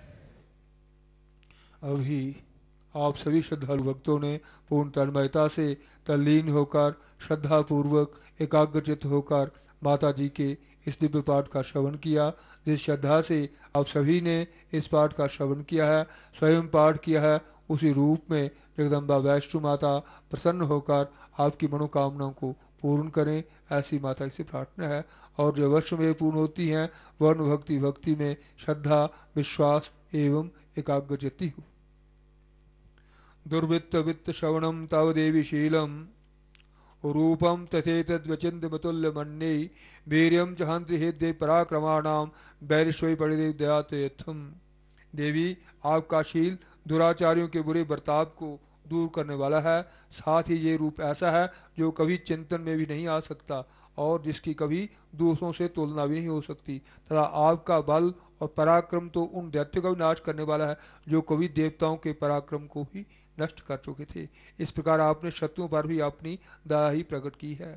अभी आप सभी श्रद्धालु भक्तों ने पूर्ण तन्मयता से तल्लीन होकर श्रद्धा पूर्वक एकाग्रचित होकर माता जी के इस दिव्य पाठ का श्रवण किया। जिस श्रद्धा से आप सभी ने इस पाठ का श्रवण किया है, स्वयं पाठ किया है, उसी रूप में जगदम्बा वैष्णो माता प्रसन्न होकर आपकी मनोकामनाओं को पूर्ण करें, ऐसी माता से प्रार्थना है। और जो वर्ष में पूर्ण होती हैं वर्ण भक्ति भक्ति में श्रद्धा विश्वास एवं एकाग्रचित्ती हो। दुर्वृत्त वित्त श्रवणम तव देवी शीलम रूपम तथेतद्वचिंतमतुल्य मन्ये वीर्यम च हंति हृदय पराक्रमाणाम वैरिश्वै परिदेव दयातेथम। देवी आपका शील दुराचारियों के बुरे बर्ताव को दूर करने वाला है। साथ ही ये रूप ऐसा है जो कभी चिंतन में भी नहीं आ सकता और जिसकी कभी दूसरों से तुलना भी नहीं हो सकती, तथा आपका बल और पराक्रम तो उन दैत्यों का भी नाश करने वाला है जो कभी देवताओं के पराक्रम को ही नष्ट कर चुके थे। इस प्रकार आपने शत्रुओं पर भी अपनी दया ही प्रकट की है।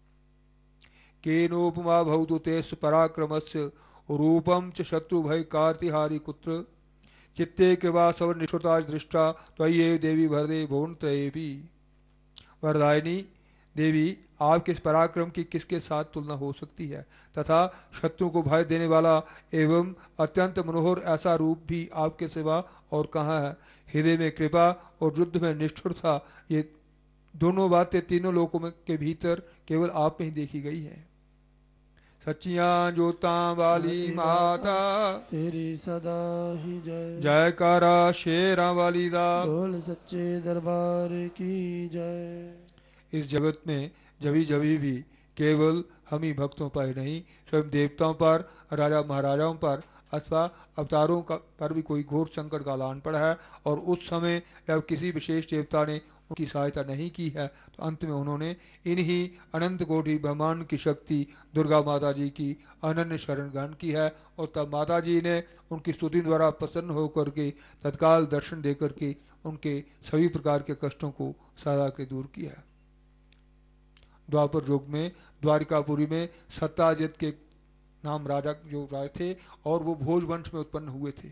केनोपमा भवतु तेषु पराक्रमस्य रूपम च शत्रु भय कार्तिहारी कुत्र चित्ते कृपा सवर निष्ठुता दृष्टा त्वय्येव देवी भरदे भुवनत्रयेऽपि। वरदायिनी देवी आपके इस पराक्रम की किसके साथ तुलना हो सकती है, तथा शत्रु को भय देने वाला एवं अत्यंत मनोहर ऐसा रूप भी आपके सिवा और कहाँ है। हृदय में कृपा और युद्ध में निष्ठुरता, ये दोनों बातें तीनों लोकों में के भीतर केवल आप में ही देखी गई है। सच्चियां जोतां वाली माता तेरी सदा ही जय। जयकारा शेरां वाली दा बोल सच्चे दरबार की जय। इस जगत में जभी भी केवल हम ही भक्तों पर नहीं, स्वयं देवताओं पर, राजा महाराजाओं पर अथवा अवतारों का पर भी कोई घोर संकट का लान पड़ा है और उस समय जब किसी विशेष देवता ने उनकी सहायता नहीं की है तो अंत में उन्होंने इन्हीं अनंत कोटि ब्रह्मांड की शक्ति दुर्गा माता जी की अनन्य शरण ग्रहण की है और तब माता जी ने उनकी स्तुति द्वारा प्रसन्न होकर के तत्काल दर्शन देकर के उनके सभी प्रकार के कष्टों को सदा के दूर किया है। द्वापर युग में द्वारिकापुरी में सत्याजित के नाम राजा जो राय थे और वो भोज वंश में उत्पन्न हुए थे।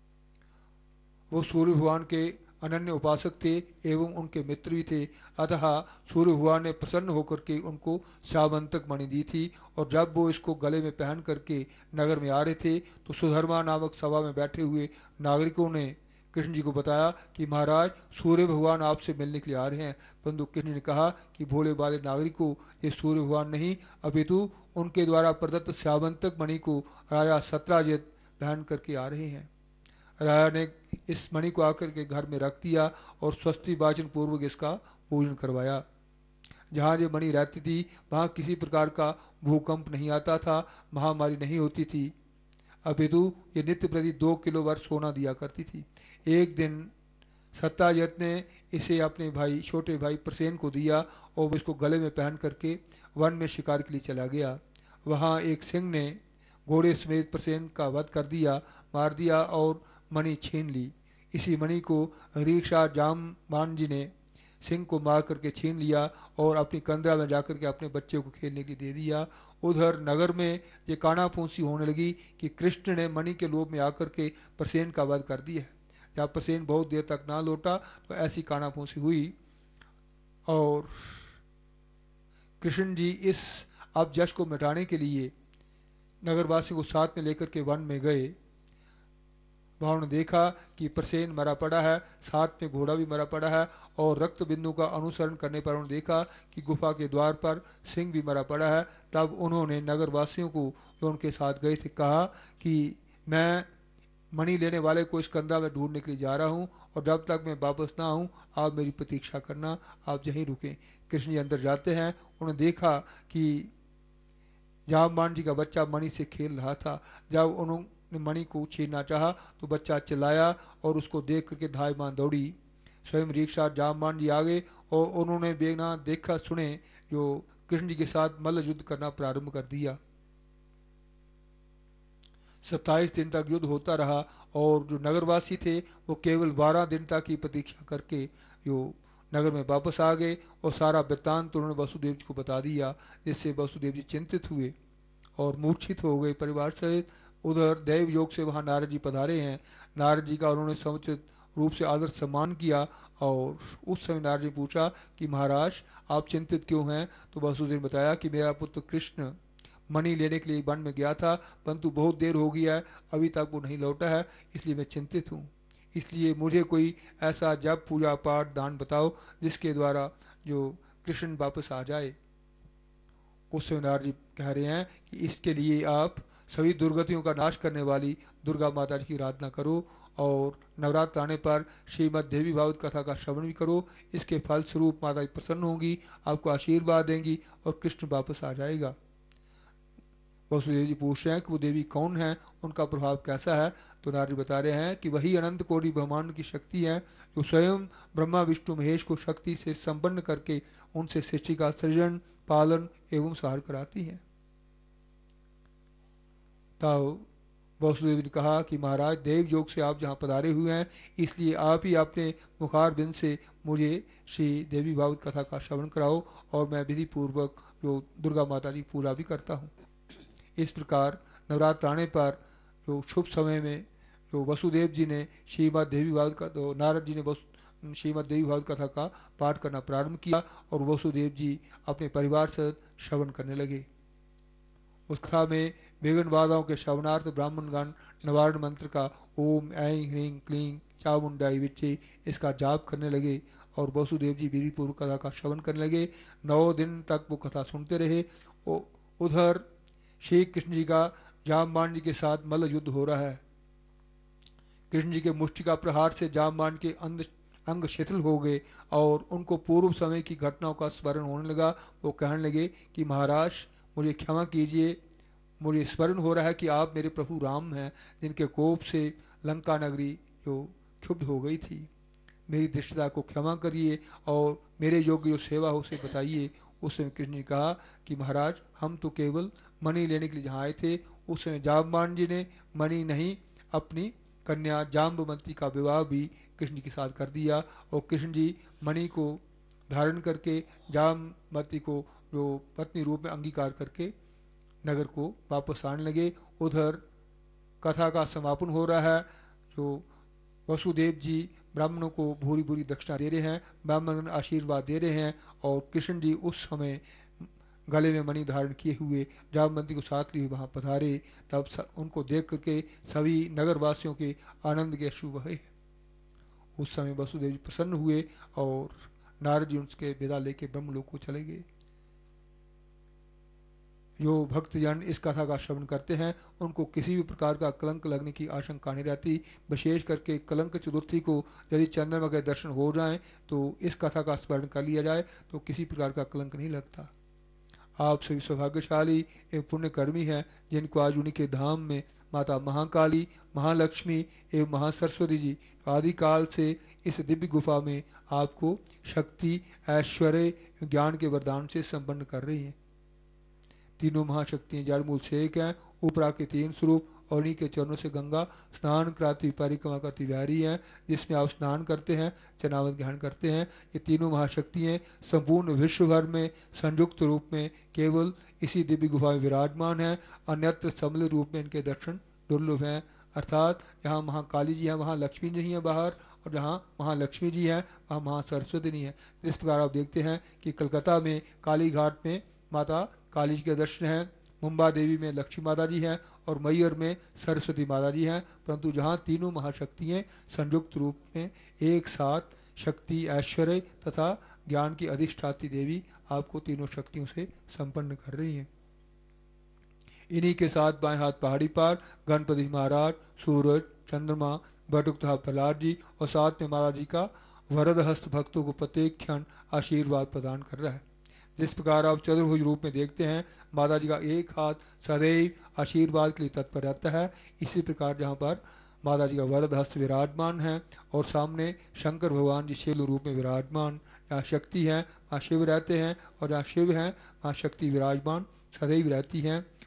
वो सूर्य भगवान के अनन्य उपासक थे एवं उनके मित्र भी थे। अतः सूर्य भगवान ने प्रसन्न होकर के उनको श्यामंतक मणि दी थी और जब वो इसको गले में पहन करके नगर में आ रहे थे तो सुधर्मा नामक सभा में बैठे हुए नागरिकों ने कृष्ण जी को बताया कि महाराज सूर्य भगवान आपसे मिलने के लिए आ रहे हैं। परंतु कृष्ण जी ने कहा कि भोले भाले नागरिकों, ये सूर्य भगवान नहीं अपितु उनके द्वारा प्रदत्त श्यामंतक मणि को राजा सत्राजित पहन करके आ रहे हैं। राजा ने इस मणि को आकर के घर में रख दिया और स्वस्ति वाचन पूर्वक इसका पूजन करवाया। जहाँ ये मणि रहती थी वहाँ किसी प्रकार का भूकंप नहीं आता था, महामारी नहीं होती थी, अपितु ये नित्य प्रति 2 किलो वर्ष सोना दिया करती थी। एक दिन सत्याजित ने इसे अपने भाई छोटे भाई प्रसेन को दिया और वो इसको गले में पहन करके वन में शिकार के लिए चला गया। वहाँ एक सिंह ने घोड़े समेत प्रसेन का वध कर दिया, मार दिया और मणि छीन ली। इसी मणि को रीक्षा जामवान जी ने सिंह को मार करके छीन लिया और अपनी कंदरा में जाकर के अपने बच्चे को खेलने के लिए दे दिया। उधर नगर में ये कानाफूसी होने लगी कि कृष्ण ने मणि के लोभ में आकर के प्रसेन का वध कर दिया। जब प्रसेन बहुत देर तक ना लौटा तो ऐसी कानाफूसी हुई और कृष्ण जी इस अपजश को मिटाने के लिए नगरवासियों को साथ में लेकर के वन में गए। वहां उन्होंने देखा कि प्रसेन मरा पड़ा है, साथ में घोड़ा भी मरा पड़ा है और रक्त बिंदु का अनुसरण करने पर उन्होंने देखा कि गुफा के द्वार पर सिंह भी मरा पड़ा है। तब उन्होंने नगरवासियों को जो उनके साथ गए थे कहा कि मैं मणि लेने वाले को इस कंधा में ढूंढने के लिए जा रहा हूँ और जब तक मैं वापस ना आऊं आप मेरी प्रतीक्षा करना, आप यहीं रुकें। कृष्ण जी अंदर जाते हैं, उन्होंने देखा कि जामवान जी का बच्चा मणि से खेल रहा था। जब उन्होंने मणि को छीनना चाहा तो बच्चा चिल्लाया और उसको देख करके धायमान दौड़ी। स्वयं रीक्षा जामवान जी आ गए और उन्होंने बिना देखा सुने जो कृष्ण जी के साथ मल्ल युद्ध करना प्रारंभ कर दिया। 27 दिन तक युद्ध होता रहा और जो नगरवासी थे वो केवल 12 दिन तक की प्रतीक्षा करके जो नगर में वापस आ गए और सारा वृत्तांत उन्होंने वसुदेव जी को बता दिया, जिससे वसुदेव जी चिंतित हुए और मूर्छित हो गए परिवार सहित। उधर दैव योग से वहां नारद जी पधारे हैं। नारद जी का उन्होंने समुचित रूप से आदर सम्मान किया और उस समय नारद जी ने पूछा कि महाराज आप चिंतित क्यों हैं? तो वसुदेव ने बताया कि मेरा पुत्र कृष्ण मणि लेने के लिए वन में गया था, परंतु बहुत देर हो गया है, अभी तक वो नहीं लौटा है, इसलिए मैं चिंतित हूँ। इसलिए मुझे कोई ऐसा जप पूजा पाठ दान बताओ जिसके द्वारा जो कृष्ण वापस आ जाए। उस समय नारद जी कह रहे हैं कि इसके लिए आप सभी दुर्गतियों का नाश करने वाली दुर्गा माता जी की आराधना करो और नवरात्र आने पर श्रीमद देवी भागवत कथा का श्रवण भी करो। इसके फल स्वरूप माता जी प्रसन्न होंगी, आपको आशीर्वाद देंगी और कृष्ण वापस आ जाएगा। वसुदेव जी पूछ रहे हैं कि वो देवी कौन है, उनका प्रभाव कैसा है? तो नारद बता रहे हैं कि वही अनंत कोटि ब्रह्मांड की शक्ति है जो स्वयं ब्रह्मा विष्णु महेश को शक्ति से संपन्न करके उनसे सृष्टि का सृजन पालन एवं संहार कराती है। तब वसुदेव ने कहा कि महाराज देव योग से आप जहाँ पधारे हुए हैं, इसलिए आप ही अपने मुखार बिंद से मुझे श्री देवी भागवत कथा का श्रवण कराओ और मैं विधि पूर्वक जो दुर्गा माता जी पूजा भी करता हूँ। इस प्रकार नवरात्र आने पर जो शुभ समय में जो वसुदेव जी ने श्रीमद देवी भागवत का तो नारद जी ने श्रीमद देवी भागवत कथा का पाठ करना प्रारंभ किया और वसुदेव जी अपने परिवार से श्रवण करने लगे। उस कथा में विभिन्न बाधाओं के श्रवणार्थ ब्राह्मणगण निवारण मंत्र का ओम ऐं ह्रीं क्लीं चामुंडाई विच्चे इसका जाप करने लगे और वसुदेव जी विधि पूर्वक कथा का श्रवण करने लगे। 9 दिन तक वो कथा सुनते रहे। उधर श्री कृष्ण जी का जामवान जी के साथ मल्ल युद्ध हो रहा है। कृष्ण जी के मुष्टि का प्रहार से जामवान के अंग शिथिल हो गए और उनको पूर्व समय की घटनाओं का स्मरण होने लगा। वो कहने लगे कि महाराज मुझे क्षमा कीजिए, मुझे स्मरण हो रहा है कि आप मेरे प्रभु राम हैं जिनके कोप से लंका नगरी जो क्षुब्ध हो गई थी। मेरी दृष्टता को क्षमा करिए और मेरे योग्य जो सेवा हो उसे बताइए। उस समय कृष्ण ने कहा कि महाराज हम तो केवल मणि लेने के लिए जहाँ आए थे। उस समय जामवान जी ने मणि नहीं अपनी कन्या जाम्बवती का विवाह भी कृष्ण जी के साथ कर दिया और कृष्ण जी मणि को धारण करके जाम्बवती को जो पत्नी रूप में अंगीकार करके नगर को वापस आने लगे। उधर कथा का समापन हो रहा है। जो वसुदेव जी ब्राह्मणों को भूरी भूरी दक्षिणा दे रहे हैं, ब्राह्मण आशीर्वाद दे रहे हैं और कृष्ण जी उस समय गले में मणि धारण किए हुए जामवंती को साथ लिए वहां पधारे। तब उनको देख करके सभी नगर वासियों के आनंद के अश्रु बहे। उस समय वसुदेव जी प्रसन्न हुए और नारद जी उनके विदा लेके ब्रह्मलोक को चले गए। जो भक्तजन इस कथा का श्रवण करते हैं उनको किसी भी प्रकार का कलंक लगने की आशंका नहीं रहती। विशेष करके कलंक चतुर्थी को यदि चंद्रमा के दर्शन हो जाएं तो इस कथा का स्मरण कर लिया जाए तो किसी प्रकार का कलंक नहीं लगता। आप सभी सौभाग्यशाली एवं पुण्यकर्मी हैं जिनको आज उन्हीं के धाम में माता महाकाली, महालक्ष्मी एवं महासरस्वती जी आदिकाल से इस दिव्य गुफा में आपको शक्ति, ऐश्वर्य, ज्ञान के वरदान से संपन्न कर रही हैं। तीनों महाशक्तियां जड़मूल से एक हैं, ऊपरा के 3 स्वरूप और उन्हीं के चरणों से गंगा स्नान कराती परिक्रमा करती बह रही है, जिसमें आप स्नान करते हैं, चरणामृत ग्रहण करते हैं। ये तीनों महाशक्तियां संपूर्ण विश्व भर में संयुक्त रूप में केवल इसी दिव्य गुफा में विराजमान है। अन्यत्र सम्मिलित रूप में इनके दर्शन दुर्लभ हैं। अर्थात जहाँ महाकाली जी है वहाँ लक्ष्मी जी है बाहर, और जहाँ महालक्ष्मी जी है वहाँ महासरस्वती नहीं है। इस प्रकार आप देखते हैं कि कलकत्ता में काली घाट में माता काली जी के दर्शन हैं, मुंबा देवी में लक्ष्मी माता जी हैं और मैयर में सरस्वती माता जी हैं। परंतु जहाँ तीनों महाशक्तियां संयुक्त रूप में एक साथ शक्ति, ऐश्वर्य तथा ज्ञान की अधिष्ठात्री देवी आपको तीनों शक्तियों से संपन्न कर रही हैं। इन्हीं के साथ बाएं हाथ पहाड़ी पर गणपति महाराज, सूरज, चंद्रमा, बटुक तथा प्रहलाद जी और साथ में माता जी का वरद हस्त भक्तों को प्रत्येक क्षण आशीर्वाद प्रदान कर रहा है। जिस प्रकार आप चतुर्भुज रूप में देखते हैं माता जी का एक हाथ सदैव आशीर्वाद के लिए तत्पर रहता है, इसी प्रकार जहाँ पर माता जी का वरद हस्त विराजमान है और सामने शंकर भगवान जी शिव रूप में विराजमान। जहाँ शक्ति है वहाँ शिव रहते हैं और जहाँ शिव है वहाँ शक्ति विराजमान सदैव रहती है।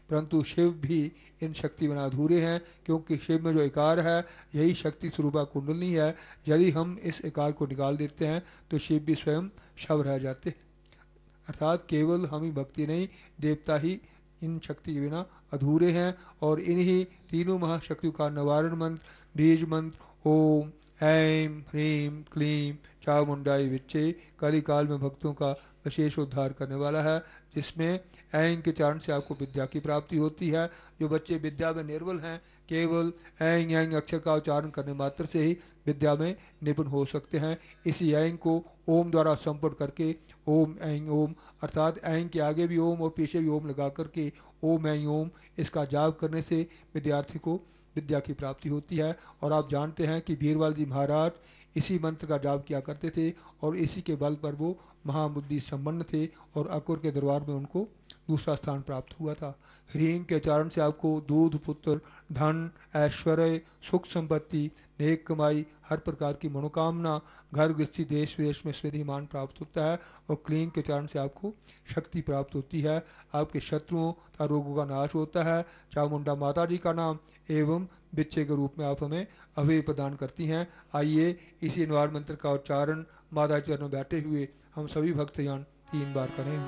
परंतु शिव भी इन शक्ति बिना अधूरे हैं, क्योंकि शिव में जो इकार है यही शक्ति स्वरूपा कुंडली है। यदि हम इस इकार को निकाल देते हैं तो शिव भी स्वयं शव रह जाते हैं। अर्थात केवल हम ही भक्ति नहीं, देवता ही इन शक्ति के बिना अधूरे हैं। और इन्हीं तीनों महाशक्तियों का निवारण मंत्र, बीज मंत्र ओम ऐं ह्रीं क्लीं चामुंडाई विच्चे कली काल में भक्तों का विशेष उद्धार करने वाला है, जिसमें ऐं के चरण से आपको विद्या की प्राप्ति होती है। जो बच्चे विद्या में निर्बल हैं, केवल ऐं ऐं अक्षर का उच्चारण करने मात्र से ही विद्या में निपुण हो सकते हैं। इसी ऐं को ओम द्वारा संपूर्ण करके ओम ऐं ओम, अर्थात ऐं के आगे भी ओम और पीछे भी ओम लगा करके ओम ऐं ओम, इसका जाप करने से विद्यार्थी को विद्या की प्राप्ति होती है। और आप जानते हैं कि बीरबल जी महाराज इसी मंत्र का जाप किया करते थे और इसी के बल पर वो महाबुद्धि संपन्न थे और अकुर के दरबार में उनको दूसरा स्थान प्राप्त हुआ था। ह्रीं के चरण से आपको दूध, पुत्र, धन, ऐश्वर्य, सुख संपत्ति, नेक कमाई, हर प्रकार की मनोकामना, घर गृहस्थी, देश विदेश में स्वाभिमान प्राप्त होता है। और क्लीं के चरण से आपको शक्ति प्राप्त होती है, आपके शत्रुओं तथा रोगों का नाश होता है। चामुंडा माता जी का नाम एवं बिच्छे के रूप में आप हमें अभय प्रदान करती हैं। आइए इसी निवार मंत्र का उच्चारण माता चरण में बैठे हुए हम सभी भक्तजन 3 बार करें।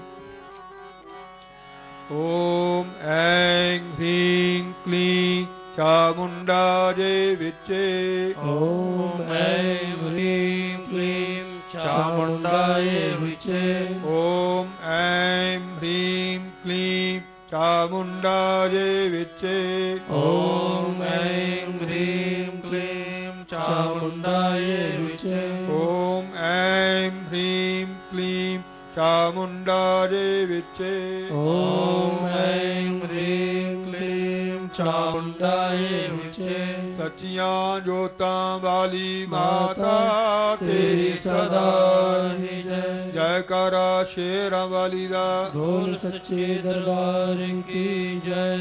ओम ऐं ह्रीं क्लीं चामुंडायै विच्चे। ओम ऐं ह्रीं क्लीं चामुंडायै विच्चे। ओम ऐं ह्रीं क्लीं चामुंडायै विच्चे। ओम ऐं ह्रीं क्लीं चामुंडायै विच्चे। ओम ऐं ह्रीं क्लीं चामुंडायै विच्चे। ओम ऐं ह्रीं क्लीं चामुंडायै विच्चे। सच्चियां जोतां वाली माता तेरी सदा ही जय। जयकारा शेरां वाली दा बोल सच्चे दरबार की जय।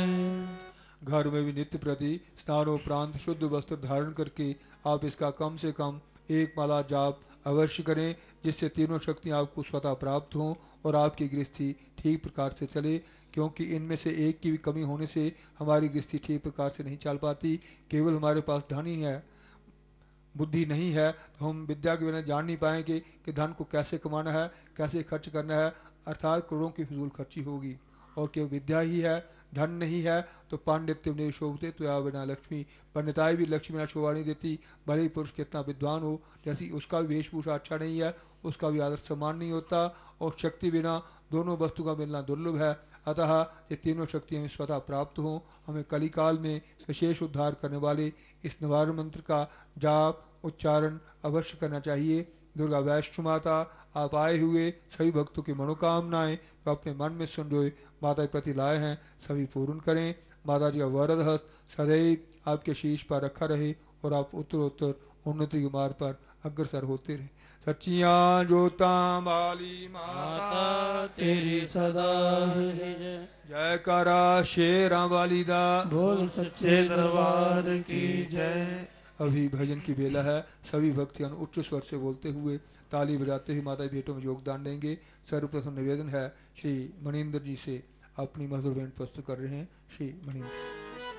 घर में भी नित्य प्रति स्नानोपरांत शुद्ध वस्त्र धारण करके आप इसका कम से कम 1 माला जाप अवश्य करें, जिससे तीनों शक्तियां आपको स्वतः प्राप्त हों और आपकी गृहस्थी ठीक प्रकार से चले। क्योंकि इनमें से एक की भी कमी होने से हमारी गृहस्थी ठीक प्रकार से नहीं चल पाती। केवल हमारे पास धन ही है, बुद्धि नहीं है, तो हम विद्या के बिना जान नहीं पाएंगे कि धन को कैसे कमाना है, कैसे खर्च करना है, अर्थात करोड़ों की फिजूल खर्ची होगी। और केवल विद्या ही है, धन नहीं है, तो पांडित्य नहीं शोभते तो या बिना लक्ष्मी, पंडिताई भी लक्ष्मी बिना शोभा नहीं देती। भले ही पुरुष कितना विद्वान हो, जैसी उसका भी वेशभूषा अच्छा नहीं है, उसका भी आदर सम्मान नहीं होता। और शक्ति बिना दोनों वस्तु का मिलना दुर्लभ है। अतः ये तीनों शक्ति हमें स्वतः प्राप्त हो, हमें कलिकाल में विशेष उद्धार करने वाले इस निवारण मंत्र का जाप उच्चारण अवश्य करना चाहिए। दुर्गा वैष्णो माता, आप आए हुए सभी भक्तों की मनोकामनाएं तो अपने मन में संजोए माता के प्रति लाए हैं, सभी पूर्ण करें। माता जी का वरद हस्त सदैव आपके शीश पर रखा रहे और आप उत्तरोत्तर उन्नति के मार्ग पर अग्रसर होते रहे। सच्चियां जोतां वाली माता तेरी सदा ही जय। जयकारा शेरां वाली दा बोल सच्चे दरबार की जय। अभी भजन की बेला है, सभी भक्तजन उच्च स्वर से बोलते हुए ताली बजाते हुए माता भेंटों में योगदान देंगे। सर्वप्रथम निवेदन है श्री मणिंद्र जी से, अपनी मधुर भेंट प्रस्तुत कर रहे हैं श्री मणिंद्र।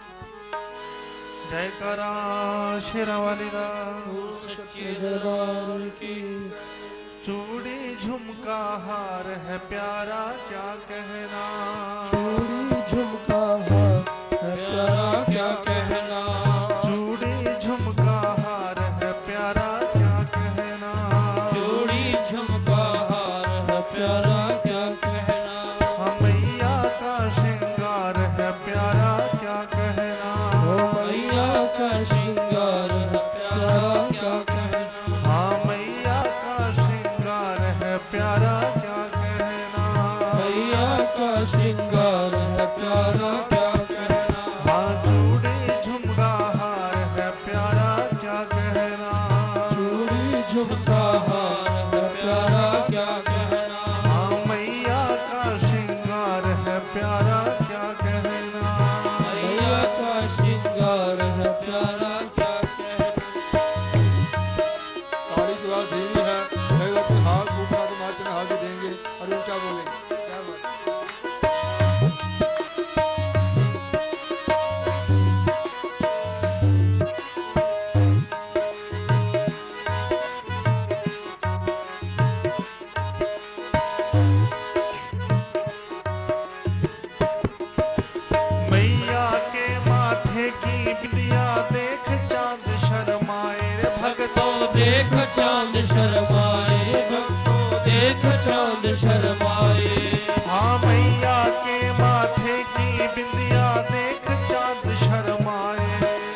जयकारा शेरां वाली दा सच्चे दरबार की। चूड़ी झुमका हार है प्यारा क्या कहना। चूड़ी झुमका हार है प्यारा क्या कहना। चूड़ी झुमका हार है प्यारा क्या कहना। चूड़ी झुमका हार है प्यारा क्या कहना। हम मैया का श्रृंगार है प्यारा क्या कहना। मैया का श्रृंगार है प्यारा क्या कहना। हाँ मैया का श्रृंगार है प्यारा क्या कहना। मैया का श्रृंगार है प्यारा क्या कहना। हाँ चूड़ी झुमका हार है प्यारा क्या कहना। चूड़ी झुमका हार है प्यारा क्या कहना। हाँ मैया का श्रृंगार है प्यारा क्या कहना। मैया का श्रृंगार है प्यारा क्या कहना। ताली की आवाज धीमी है, भगवत हाथ ऊपर तो मात्र हाथ भी देंगे और उनका बोलेंगे। क्या बात। देख चांद शर्माए, भक्तों देख चांद शर्माए। हाँ मैया के माथे की बिंदिया देख चांद शर्माए,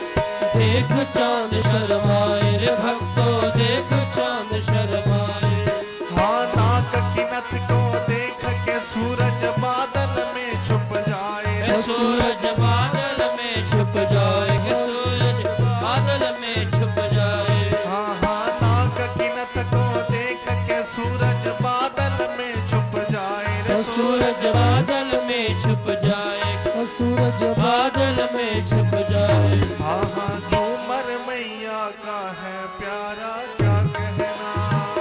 देख चांद शर्माए रे भक्तों देख चांद शर्माए। हाँ नाक की नथ को देख के सूरज बादल में छुप जाए, सूरज बादल में छुप जाए, सूरज बादल में छुप जाए। हाँ हाँ नाक की नथ को देख के सूरज बादल में छुप जाए, सूरज बादल में छुप जाए, सूरज बादल में छुप जाए। हाँ हाँ झूमर मैया का है प्यारा क्या कहना,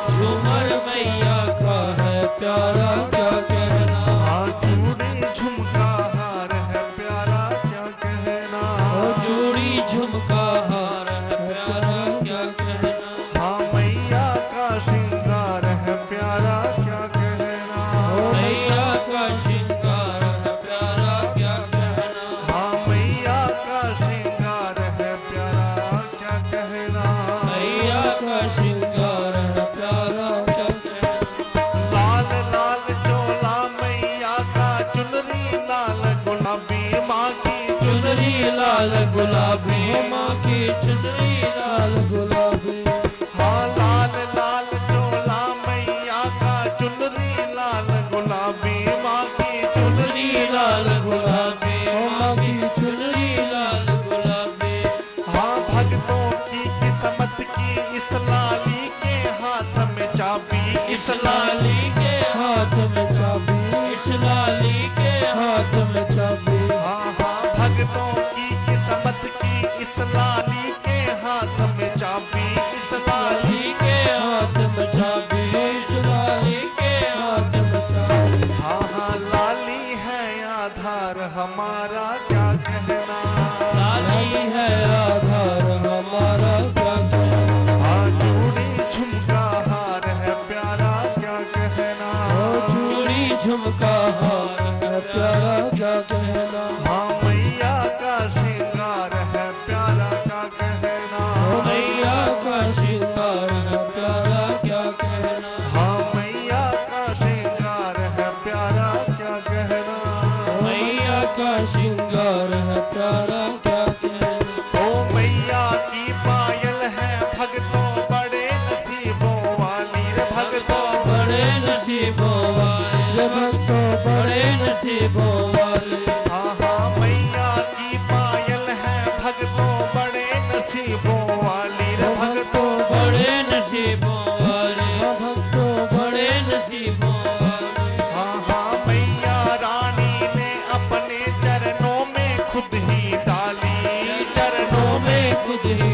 झूमर मैया का है प्यारा क्या कहना। हाँ चूड़ी झुमका हार है प्यारा क्या कहना, चूड़ी झुमका हार है प्यारा क्या कहना। हाँ मैया का श्रृंगार है प्यारा क्या कहना, मैया का श्रृंगार है प्यारा क्या कहना। हाँ मैया का श्रृंगार है प्यारा क्या कहना, मैया का श्रृंगार है प्यारा क्या कहना। लाल लाल चोला मैया का चुनरी लाल गुलाबी माँ की चुनरी लाल गुलाबी, माँ की चुनरी लाल गुलाबी। हाँ लाल लाल चोला मैया का चुनरी लाल गुलाबी माँ की चुनरी चुनरी लाल गुलाबी, माँ की चुनरी लाल गुलाबी। हाँ भक्तों की किस्मत की इस लाली के हाथ में चाबी, इस लाली के हाथ में चाबी, इस लाली के हाथ में चाबी। हाँ हाँ भक्तों की किस्मत की इस लाली के हाथ में चाबी, इस लाली लाली के हाथ में चाबी, इस लाली के हाथ में चाबी। हाँ हाँ लाली है आधार हमारा क्या कहना, लाली है आधार हमारा क्या कहना। हाँ चूड़ी झुमका हार है प्यारा क्या कहना, चूड़ी झुमका हार है प्यारा क्या कहना। हाँ मैया का श्रृंगार है प्यारा क्या कहना, मैया का श्रृंगार है प्यारा क्या कहना। हाँ मैया का श्रृंगार है प्यारा क्या कहना, मैया का श्रृंगार है प्यारा क्या कहना। ओ मैया की पायल है भक्तों बड़े नसीबों वाली रे भक्तों, बड़े नसीबों वाले, भक्तों बड़े नसीबों वाले। हाँ हाँ मैया की पायल है भक्तों बड़े नसीबों वाली रे भक्तों, बड़े नसीबों वाले, भक्तों बड़े नसीबों वाले। हाँ हाँ मैया रानी ने अपने चरणों में खुद ही डाली, चरणों में खुद ही,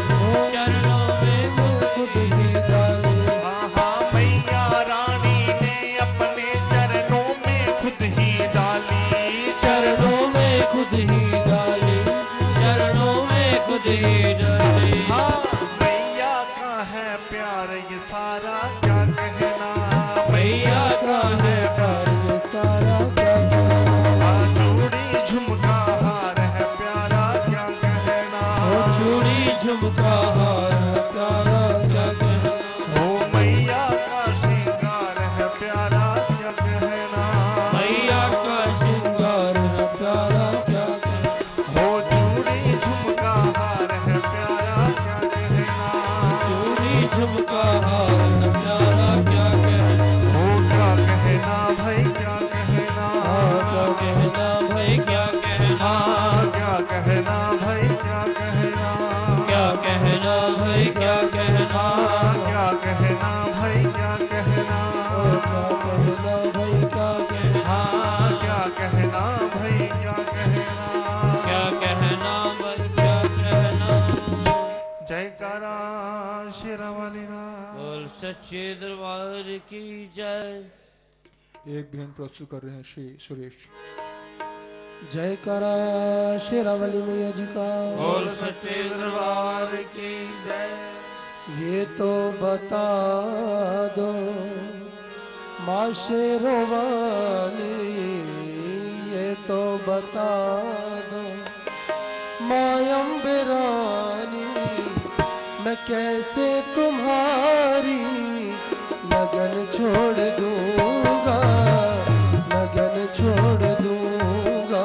चरणों में खुद ही डाली। हाँ हाँ मैया रानी ने अपने चरणों में खुद ही डाली, चरणों में खुद ही डाली, चरणों में खुद ही डाली। हाँ मैया का है प्यार ये सारा क्या कहना, मैया का है प्यार ये सारा क्या कहना। हाँ चूड़ी झुमका हार है प्यारा क्या कहना, चूड़ी झुमका हार है प्यारा क्या कहना। ओ मैया का श्रृंगार है प्यारा क्या कहना, मैया का श्रृंगार है प्यारा क्या कहना। ओ चूड़ी झुमका हार है प्यारा क्या कहना, चूड़ी झुमका हार है प्यारा क्या कहना। ओ क्या कहना भाई क्या कहना, क्या कहना भाई क्या कहना। क्या कहना भाई क्या कहना, क्या कहना भाई क्या कहना। क्या कहना भाई क्या कहना, क्या कहना भाई क्या कहना। क्या कहना भाई क्या कहना, क्या कहना भाई क्या कहना। जयकारा शेरावालीना। बोल सच्चे दरबार की जय। एक बहन प्रस्तुत कर रहे हैं श्री सुरेश। जयकारा शेरावाली मैया जी का। बोल सच्चे दरबार की जय। ये तो बता दो माँ शेरोवाली, ये तो बता दो माँ अम्बे रानी, मैं कैसे तुम्हारी लगन छोड़ दूंगा, लगन छोड़ दूंगा।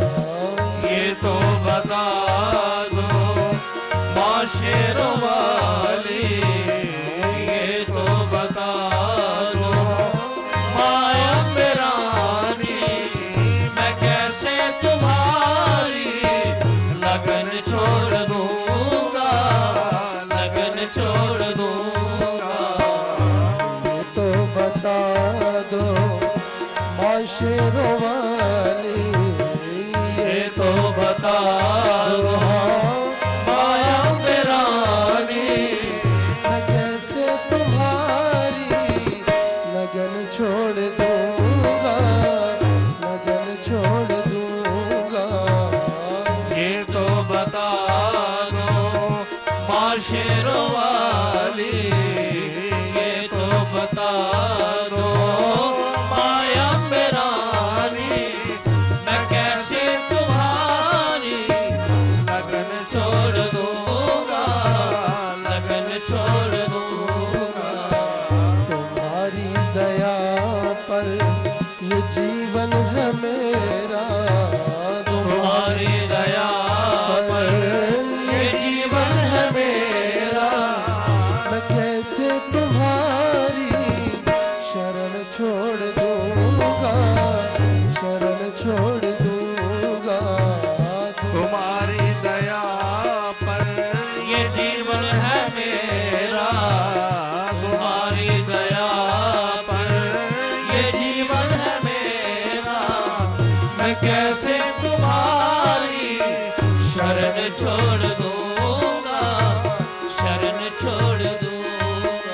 ये तो बता दो माँ शेरों वाली, ये तो बता दो माँ अम्बे रानी, मैं कैसे तुम्हारी लगन छोड़ दूंगा, लगन छोड़ दूंगा। ये तो बता दो माँ शेरों वाली, ये तो बता दो माँ अम्बे रानी, मैं कैसे तुम्हारी लगन छोड़ दूंगा, लगन छोड़ दूंगा। ये तो बता दो माँ शेरों वाली, ये तो बता दो माँ अम्बे रानी, मैं कैसे तुम्हारी लगन छोड़ दूंगा, लगन छोड़ दूंगा। तुम्हारी दया पर ये जीवन है मेरा, तुम्हारी दया पर ये जीवन है मेरा, मैं कैसे तुम्हारी शरण छोड़ दूंगा, शरण छोड़ दूंगा। तुम्हारी दया पर ये जीवन है मेरा, तुम्हारी दया पर ये जीवन है मेरा, मैं कैसे तुम्हारी शरण छोड़ दूंगा, शरण छोड़ दूंगा।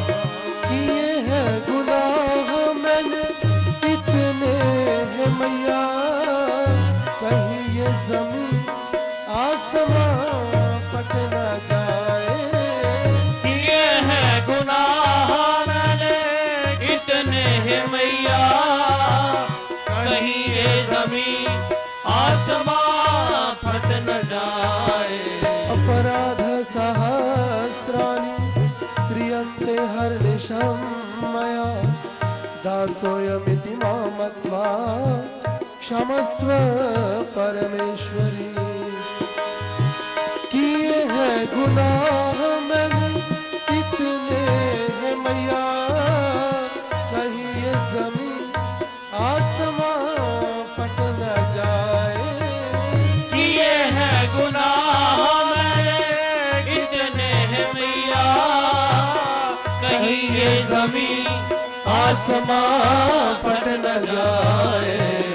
किए हैं गुनाह मैंने इतने हैं मैया, कहीं ये जमीन आसमां पट न जाए। ये है गुनाह मैंने इतने हैं मैया, कहीं ये जमीन आसमां फट न जाए। अपराध सहस्राणि क्रियन्ते हर्निशं मया, दासोऽयमिति मां मत्वा क्षमस्व परमेश्वरी। किए हैं गुनाह मैंने इतने हैं मैया, कहीं ये जमीन आसमां पट न जाए। किए हैं गुनाह मैंने इतने हैं मैया, कहीं ये जमीन आसमां फट न जाए।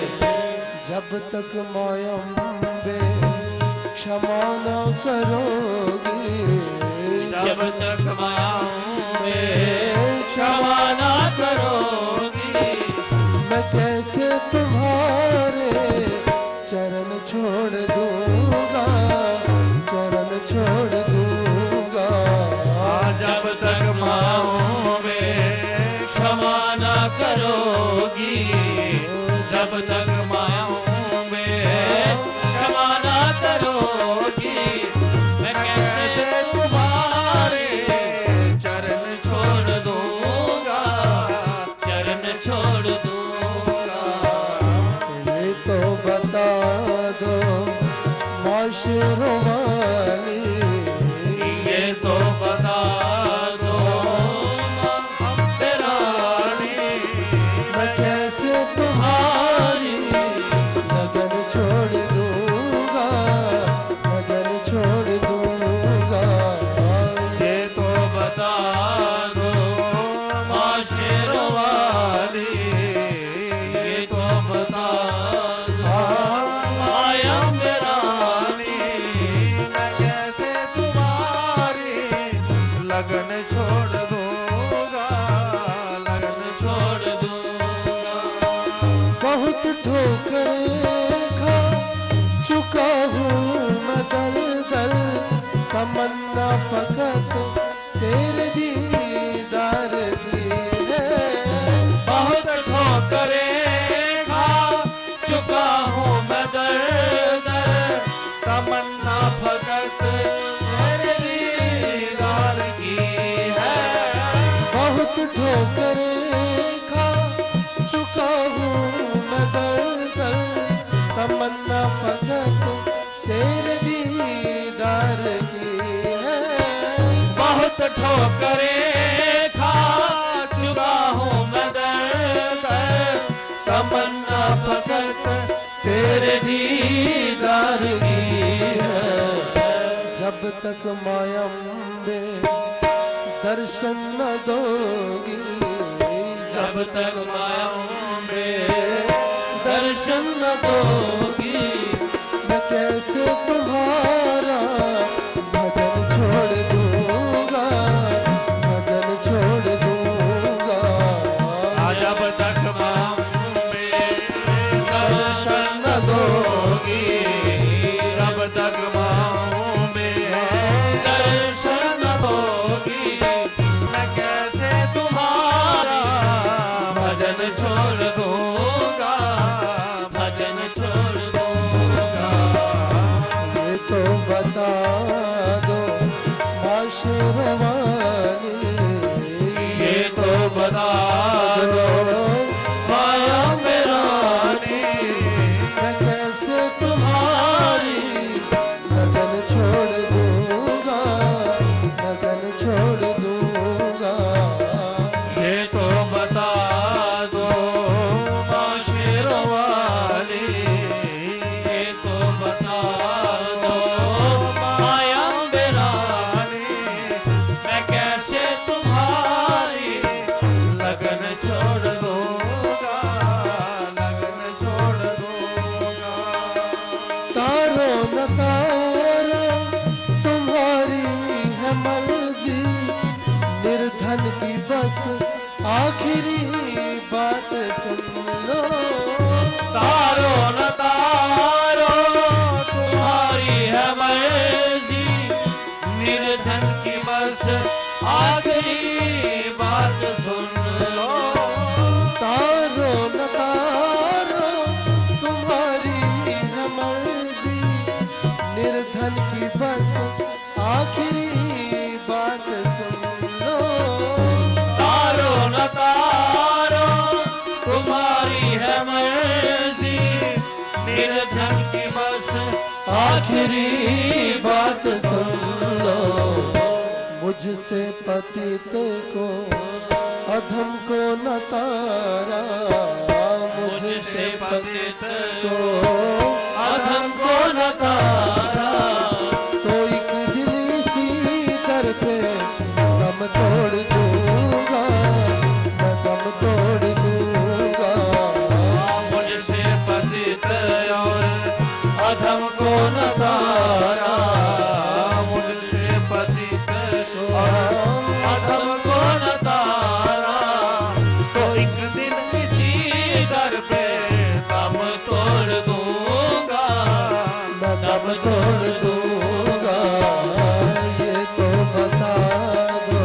जब तक मायम्बे क्षमा न करोगी, जब तक माँगे क्षमा ना करोगी, मैं कैसे तुम्हारे चरण छोड़ दूंगा, चरण छोड़ दूंगा। जब तक माँगे क्षमा ना करोगी, जब तक माँगे क्षमा ना करोगी, मैं कैसे तुम्हारे चरण छोड़ दूंगा, चरण छोड़ दूंगा। ये तो बता दो माँ शेरों वाली, ये तो बता दो अम्बे रानी, मैं कैसे तुम्हारी लगन छोड़ दूंगा, लगन छोड़ दूंगा। ये तो बता दो माँ शेरों वाली, ये तो बता दो माँ अम्बे रानी, मैं कैसे तुम्हारी लगन छोड़ दूंगा, लगन छोड़ दूंगा। बहुत ठोकरें खा चुका हूँ मैं दल दल, तमन्ना फकत तेरे दीदार की है। बहुत ठोकरें खा चुका हूँ मैं दर दर, तमन्ना फकत तेरे ठोकर खा चुका हूँ मैं दर तमन्ना फकत तेरे दीदार की है। बहुत ठोकरें खा चुका हूँ मैं दर तमन्ना फकत तेरे दीदार की है। जब तक मायम्बे दर्शन न दोगी, जब तक मायम्बे दर्शन न दोगी, मैं कैसे तुम्हारा भजन छोड़ दूंगा, भजन छोड़ दूंगा। जब तक मायम्बे दर्शन न दोगी, जब तक मायम्बे दर्शन न दोगी, मैं कैसे तुम्हारा भजन छोड़ दूंगा, भजन छोड़ दूंगा। ये तो बता दो माशरवानी, ये तो बता दो माया मेरानी, मैं कैसे तुम्हारी लगन छोड़ दूंगा, लगन छोड़ दूंगा। ये तो बता दो माँ शेरवाली, ये तो बता दो माया मेरानी, मैं कैसे तुम्हारी लगन छोड़ दूंगा, लगन छोड़ दूंगा। तारो न तारो तुम्हारी है मर्जी, निर्धन की बस आखिरी बात सुन लो। तारो न तारो तुम्हारी है मर्जी, निर्धन की बस आखिरी बात सुन लो। तारो न तारो तुम्हारी है मर्जी, निर्धन की बस आखिरी बात सुन लो। तारो न तारो तुम्हारी है मर्जी, निर्धन की बस आखिरी बात सुन लो। मुझसे पतित को अधम को न तारा, मुझसे पतित को अधम को न तारा, तो एक दिली सी दर पे दम तोड़ दूंगा, मैं दम तोड़ दूंगा। मुझसे पतित और अधम को न तारा, मुझसे पतित और अधम को न तारा, तो एक दिन इसी दर पे दम तोड़ दूंगा, मैं दम तोड़ दूंगा। ये तो बता दो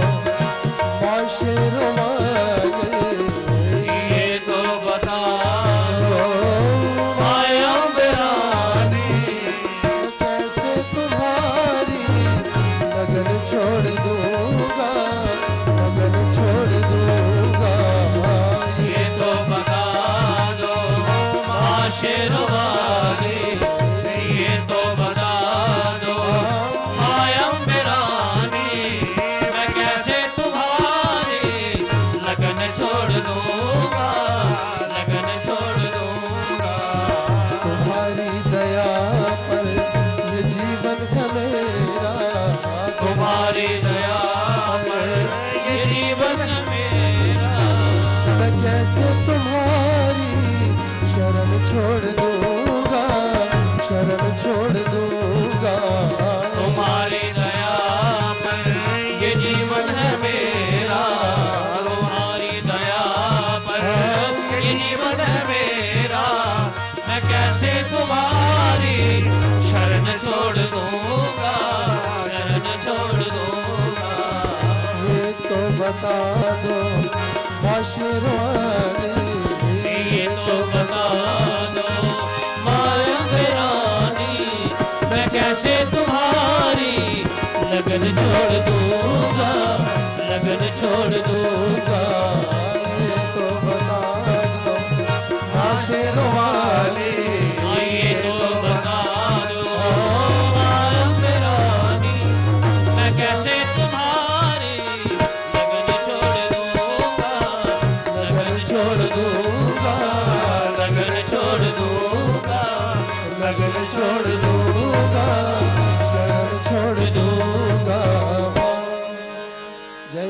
माशरवानी, ये तो बता दो माया मेरानी, कैसे तुम्हारी लगन छोड़ दूंगा, लगन छोड़ दूंगा। ये तो बता दो माँ शेरवाली, ये तो बता दो माया मेरानी, मैं कैसे तुम्हारी लगन छोड़ दूंगा, लगन छोड़ दूंगा। तुम्हारी दया पर ये जीवन है मेरा, तुम्हारी दया पर ये जीवन मेरा, मैं कैसे तुम्हारी शरण छोड़ दूंगा, शरण छोड़ दूंगा। तुम्हारी दया पर ये जीवन है मेरा, तुम्हारी दया पर ये जीवन है मेरा, मैं कैसे तुम्हारी शरण छोड़ दूंगा, शरण छोड़ दूंगा। ये तो बता दो माशरवानी, ये तो बता दो माया मेरानी, मैं कैसे तुम्हारी लगन छोड़ दूंगा, लगन छोड़ दूंगा।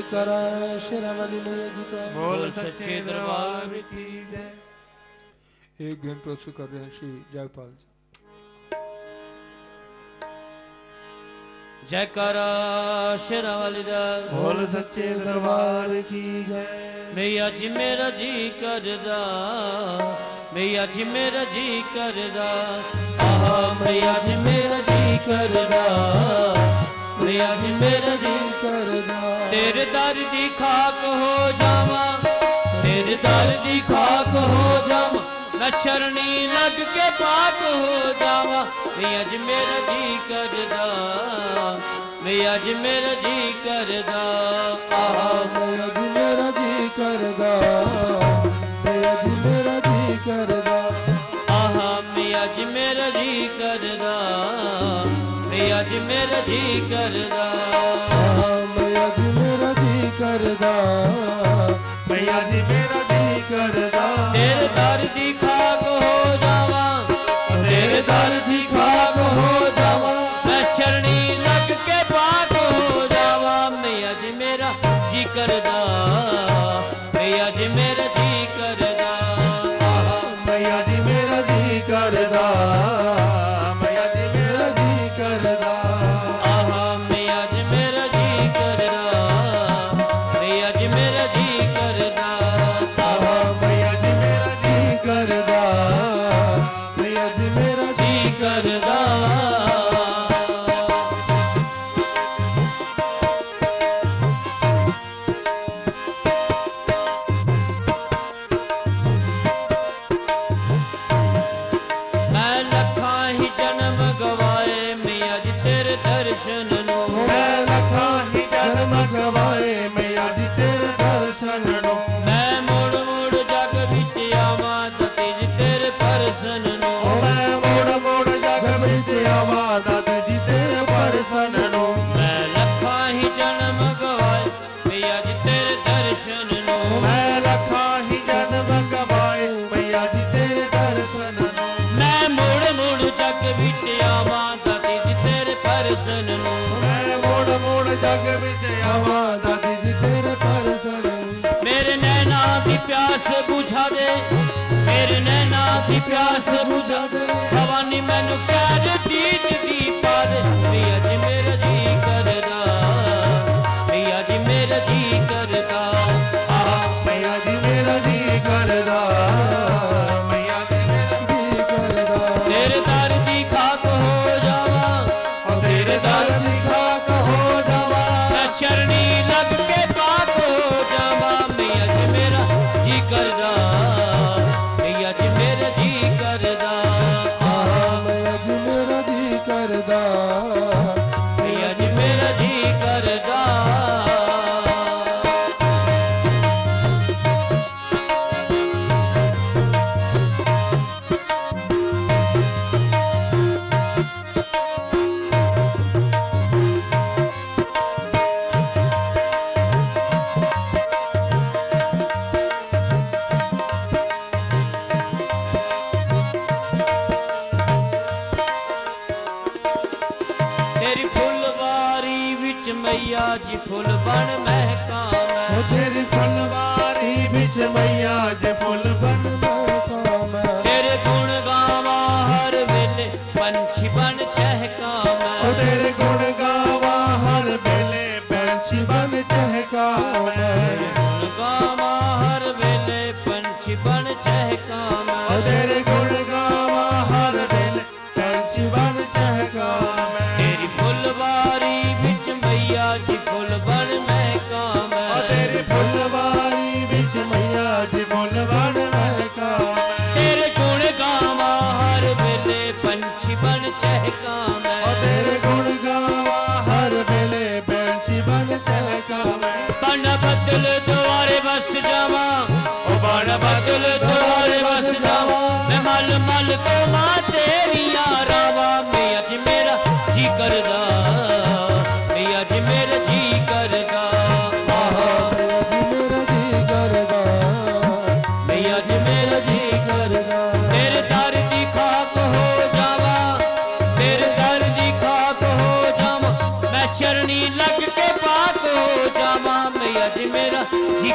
करा शेरावाली मैया जी का। बोल सच्चे दरबार की जय। एक दिन प्रस्तुत कर रहे हैं श्री जयपाल जी। जयकारा शेरावाली दा। बोल सच्चे दरबार की जय। मैया जी मेरा जी करदा, मैया जी मेरा जी करदा, आहा मैया जी मेरा जी करदा, मैया जी मेरा जी करदा। तेरे दर दी खाक हो जावा, तेरे दर दी खाक हो जावा, मैं शरणी लग के पाक हो जावा, मैया जी मेरा जी करदा, मैया जी मेरा जी करदा, आहा मैया जी मेरा जी करदा, मैया जी मेरा जी करदा, आहा मैया जी मेरा जी करदा, मैया जी मेरा जी करदा, मैया जी मेरा जी करदा, मैया जी मेरा जी करदा। तेरे दर दी खाक हो जावा, तेरे दर दी खाक हो जावा, मैं शरणी लग के पाक हो जावा, मैया जी मेरा जी करदा, मैया जी मेरा जी करदा, मैया जी मेरा जी करदा, मैया जी मेरा जी करदा। आहा मैया जी मेरा जी करदा, मैया जी मेरा जी करदा, आहा मैया जी मेरा जी करदा, मैया जी मेरा जी करदा। मैं लखा ही जन्म गवाए मैया जी तेरे दर्शन नो, मैं लखा ही जन्म गवाए मैया जी तेरे दर्शन नो। मैं मुड़ मुड़ जग विच आवा सती जी तेरे परसन नो, मैं मोड़ मोड़ जग विच आवा दादा जी तेरे परसन नो। मैं लखा ही जन्म गवाए मैया जी तेरे दर्शन नो, मैं लखा ही जन्म गवाए मैया जी तेरे दर्शन नो। मैं मुड़ मुड़ जग विच आवा सती जी तेरे परसन नो, मैं मोड़ मोड़ जग विच आवा दादी जी तेरे परसन नो। मेरे नैना की प्यास बुझा दे, मेरे नैना की प्यास बुझा दे, भवानी मैनू प्यार चीज दी पा दे, मैया जी मेरा जी करदा, मैया जी मेरा जी करदा, आहा मैया जी मेरा जी करदा, मैया जी मेरा जी करदा। तेरे दर दी खाक हो जावा, और तेरे दर दी खाक हो जावा, मैं चरणी लग के पाक हो जावा, मैया जी मेरा जी करदा, मैया जी मेरा जी करदा, आहा मैया जी मेरा जी करदा, मैया जी मेरा जी करदा। तेरी फुलवारी विच मैया जी फुल बन महका ओ मैं, तेरी फुलवारी बिच मैया जी फुल बन मैं तेरे गुण गावा हर वेले पंछी बन चहका ओ मैं, तेरे गुण गावा हर बेले पंछी बन चहका मैं। गुण गावा हर वेले पंछी बन चहका ओ मैं, तेरे गुण गावा हर बेले पंछी बन चहका मैं। तेरी फुलवारी विच मैया जी फुल बन महका ओ मैं, तेरी फुलवारी बिच मैया जी फुल बन महका मैं। तेरे गुण गावा हर वेले पंछी बन चहका ओ मैं, तेरे गुण गावा हर बेले पंछी बन चहका मैं। बन बदल द्वारे बस जावा, ओ बन बदल द्वारे बस जावा, मैं मल मल को मां तेरिया रावा, मैया जी मेरा जी करदा, मैया जी मेरा जी करदा, आहा मेरा जी करदा, मैया जी मेरा जी करदा। तेरे दर दी खाक हो जावा, तेरे दर दी खाक हो जावा, मैं चरणी लग के पाक हो जावा, मैया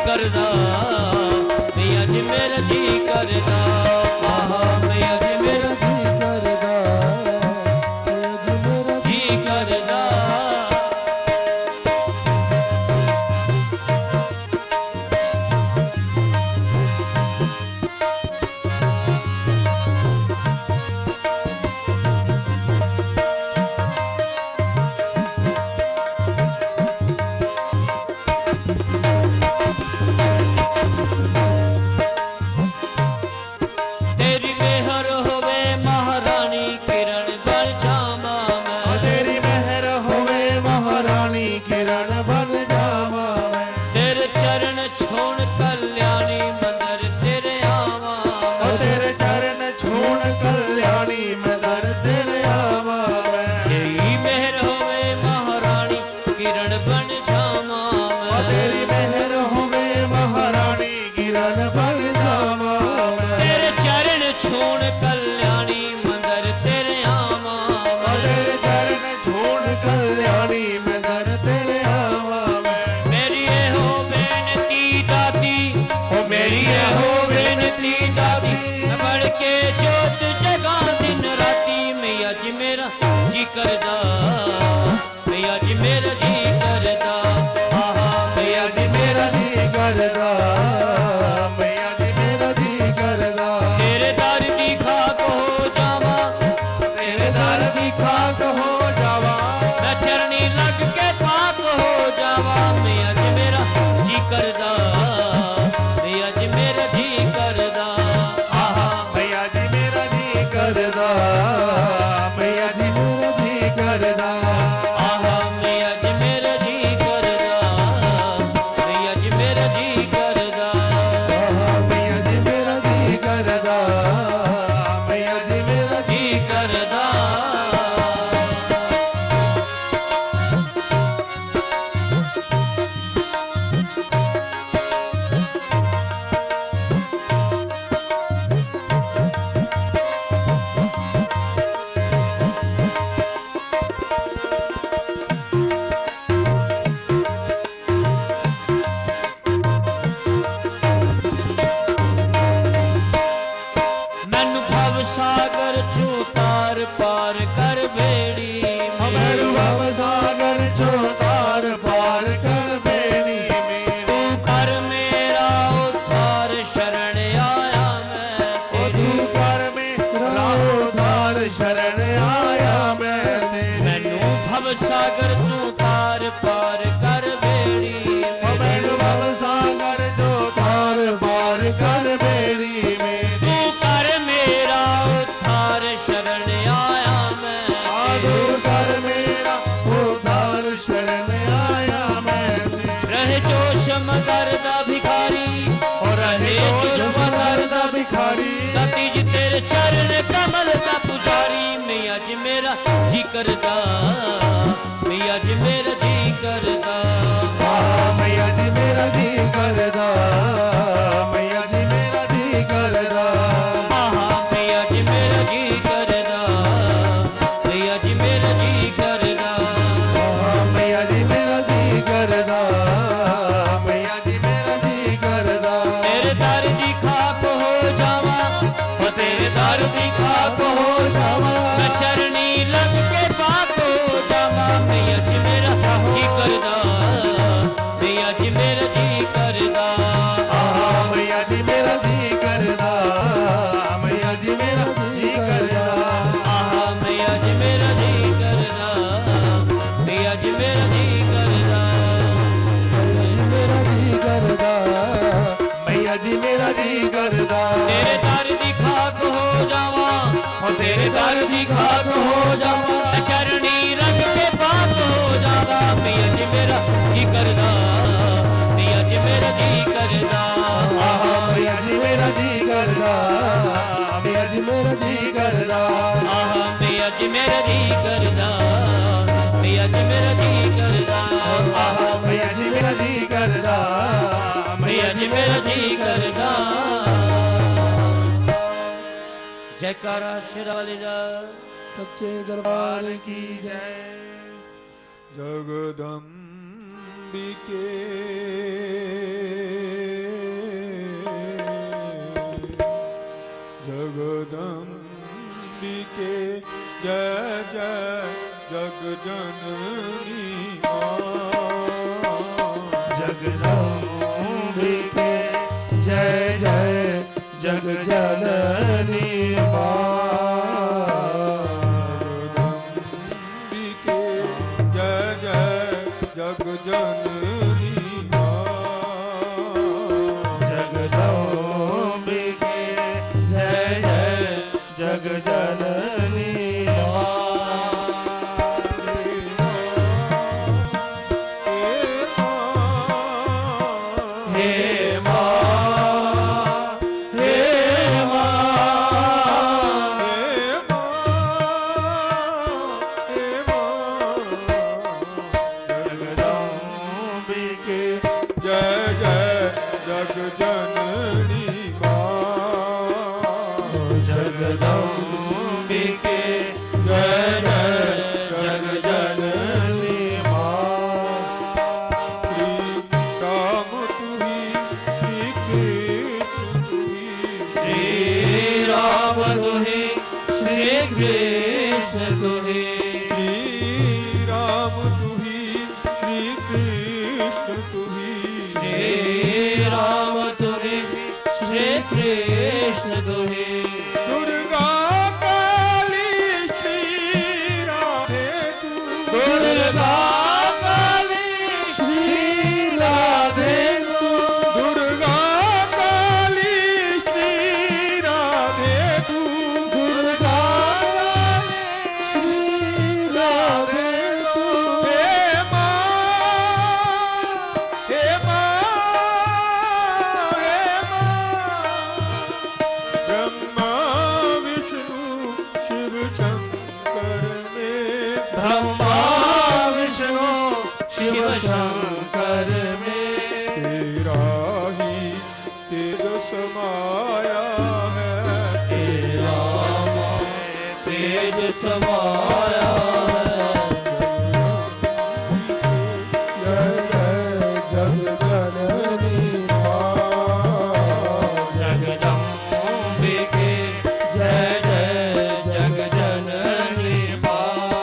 करदा मैया जी मेरा जी करदा मैया जी मेरा जी करदा मैया जी मेरा जी करदा तेरी मेहर होवे महारानी किरण बन जावा मैं तेरी मेहर होवे महारानी किरण बन जावा मैं तेरे चरण छोड़ कल्याणी मंदिर तेरे आवा तेरे चरण छोड़ कल्याणी मैं दर तेरे आवा मैं तेरी मेहर होवे महारानी किरण बन जावा मैं तेरी मेहर होवे महारानी किरण बन जावा मैं तेरे चरण छोड़ कल्याणी मंदिर तेरे आवा तेरे चरण छोड़ कल्याणी मैं दर तेरे आवा मैं मेरी ये हो बेनती दाती ओ मेरी ये हो बेनती दाती मैं बढ़ के जोत जगा दिन राती मैया जी मेरा जी करदा मैया जी मेरा जी करदा मैया जी मेरा जी करदा मैया जी मेरा जी करदा तेरे दर दी खाक हो जावा तेरे दर दी खाक हो जावा मैं चरनी लग के पाक हो जावा मैया जी मेरा जी करदा मैया जी मेरा जी करदा मैया जी मेरा जी करदा मैया जी मेरा जी करदा मैया जी मेरा जी करदा मैया जी मेरा जी करदा मैया जी मेरा जी करदा मैया जी मेरा जी करदा मैनू भव सागर चो तार पार कर बेड़ी मेरू भव सागर चो तार पार कर बेड़ी मेरी तू कर मेरा उद्धार शरण आया मैं तू कर मेरा उद्धार शरण आया मैं मैनू भव सागर चो तार पार कर बेड़ी मेरू भव सागर चो तार पार कर बेड़ी मेरी तू कर मेरा उद्धार शरण आया मैं तू कर मेरा उद्धार शरण आया मैं रहे जोश मदर दा भिखारी और रहे जो मदर दा भिखारी दाती जी तेरे चरण कमल दा पुजारी मैया जी मेरा जी करदा मैया जी मेरा जी करदा मैया जी मेरा जी करदा मैया जी मेरा जी करदा मैया जी मेरा जी करदा मैया जी मेरा जी करदा मैया जी मेरा जी करदा मैया जी मेरा जी करदा तेरे दर दी खाक हो जावा तेरे दर दी खाक हो जावा मैं चरनी लग के पाक हो जावा मैया जी मेरा जी करदा मैया जी मेरा जी करदा मैया जी मेरा जी करदा मैया जी मेरा जी करदा मैया जी मेरा जी करदा मैया जी मेरा जी करदा मेरा जी करदा मैया जी मेरा जी करदा तेरे दर दी खाक हो जावा तेरे दर दी खाक हो जावा चरणी रंग के पाक हो जावा मैया जी मेरा जी करदा मैया जी मेरा जी करदा मैया जी मेरा जी करदा मैया जी मेरा जी करदा मैया जी मेरा जी करदा मैया जी मेरा जी करदा मैया जी मेरा जी करदा मैया जी मेरा जी करदा जयकारा शेरावाली दा सच्चे दरबार की जय जगदम्बिके के जय जय जग जननी माँ। जगदम्बिके जय जय जग जननी माँ। जगदम्बिके जय जय जग जननी माँ। जगदम्बिके जय जय जग जननी माँ। हे माँ, हे जगदम्बिके जय जय जग जननी माँ। जगदम्बिके जय जय जग जननी माँ। श्री राम तुही श्री कृष्ण तुही श्री राम तुही श्री कृष्ण तुही श्री राम तुही श्री कृष्ण तुही श्री राम तुही श्री कृष्ण तुही दुर्गा काली श्री राधे तू दुर्गा काली श्री राधे तू दुर्गा काली श्री राधे तू दुर्गा काली श्री राधे तू हे माँ हे माँ हे माँ। ब्रह्मा विष्णु शिव शंकर में ब्रह्मा विष्णु शिव शंकर में तेरा ही तेज समाया है। तेरा तेज समाया है। जय जय जग जननी माँ। जगदम्बिके जय जय जग जननी माँ।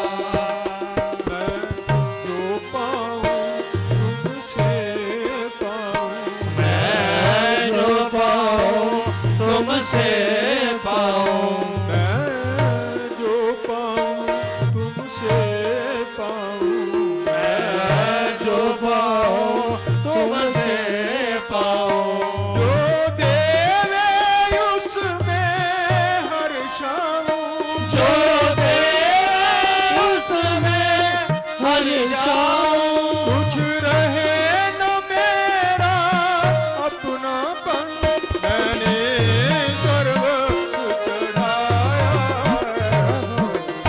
मैं जो पाऊँ तुमसे पाऊँ। मैं जो पाऊँ तुमसे पाऊँ। मैं जो पाऊँ तुमसे पाऊँ। मैं जो पाऊँ तुमसे पाऊँ। जो देवे उसमें हर्षाऊँ। जो देवे उसमें हर जाऊँ। कुछ रहे न मेरा अपनापन। मैंने सर्व चढ़ाया है।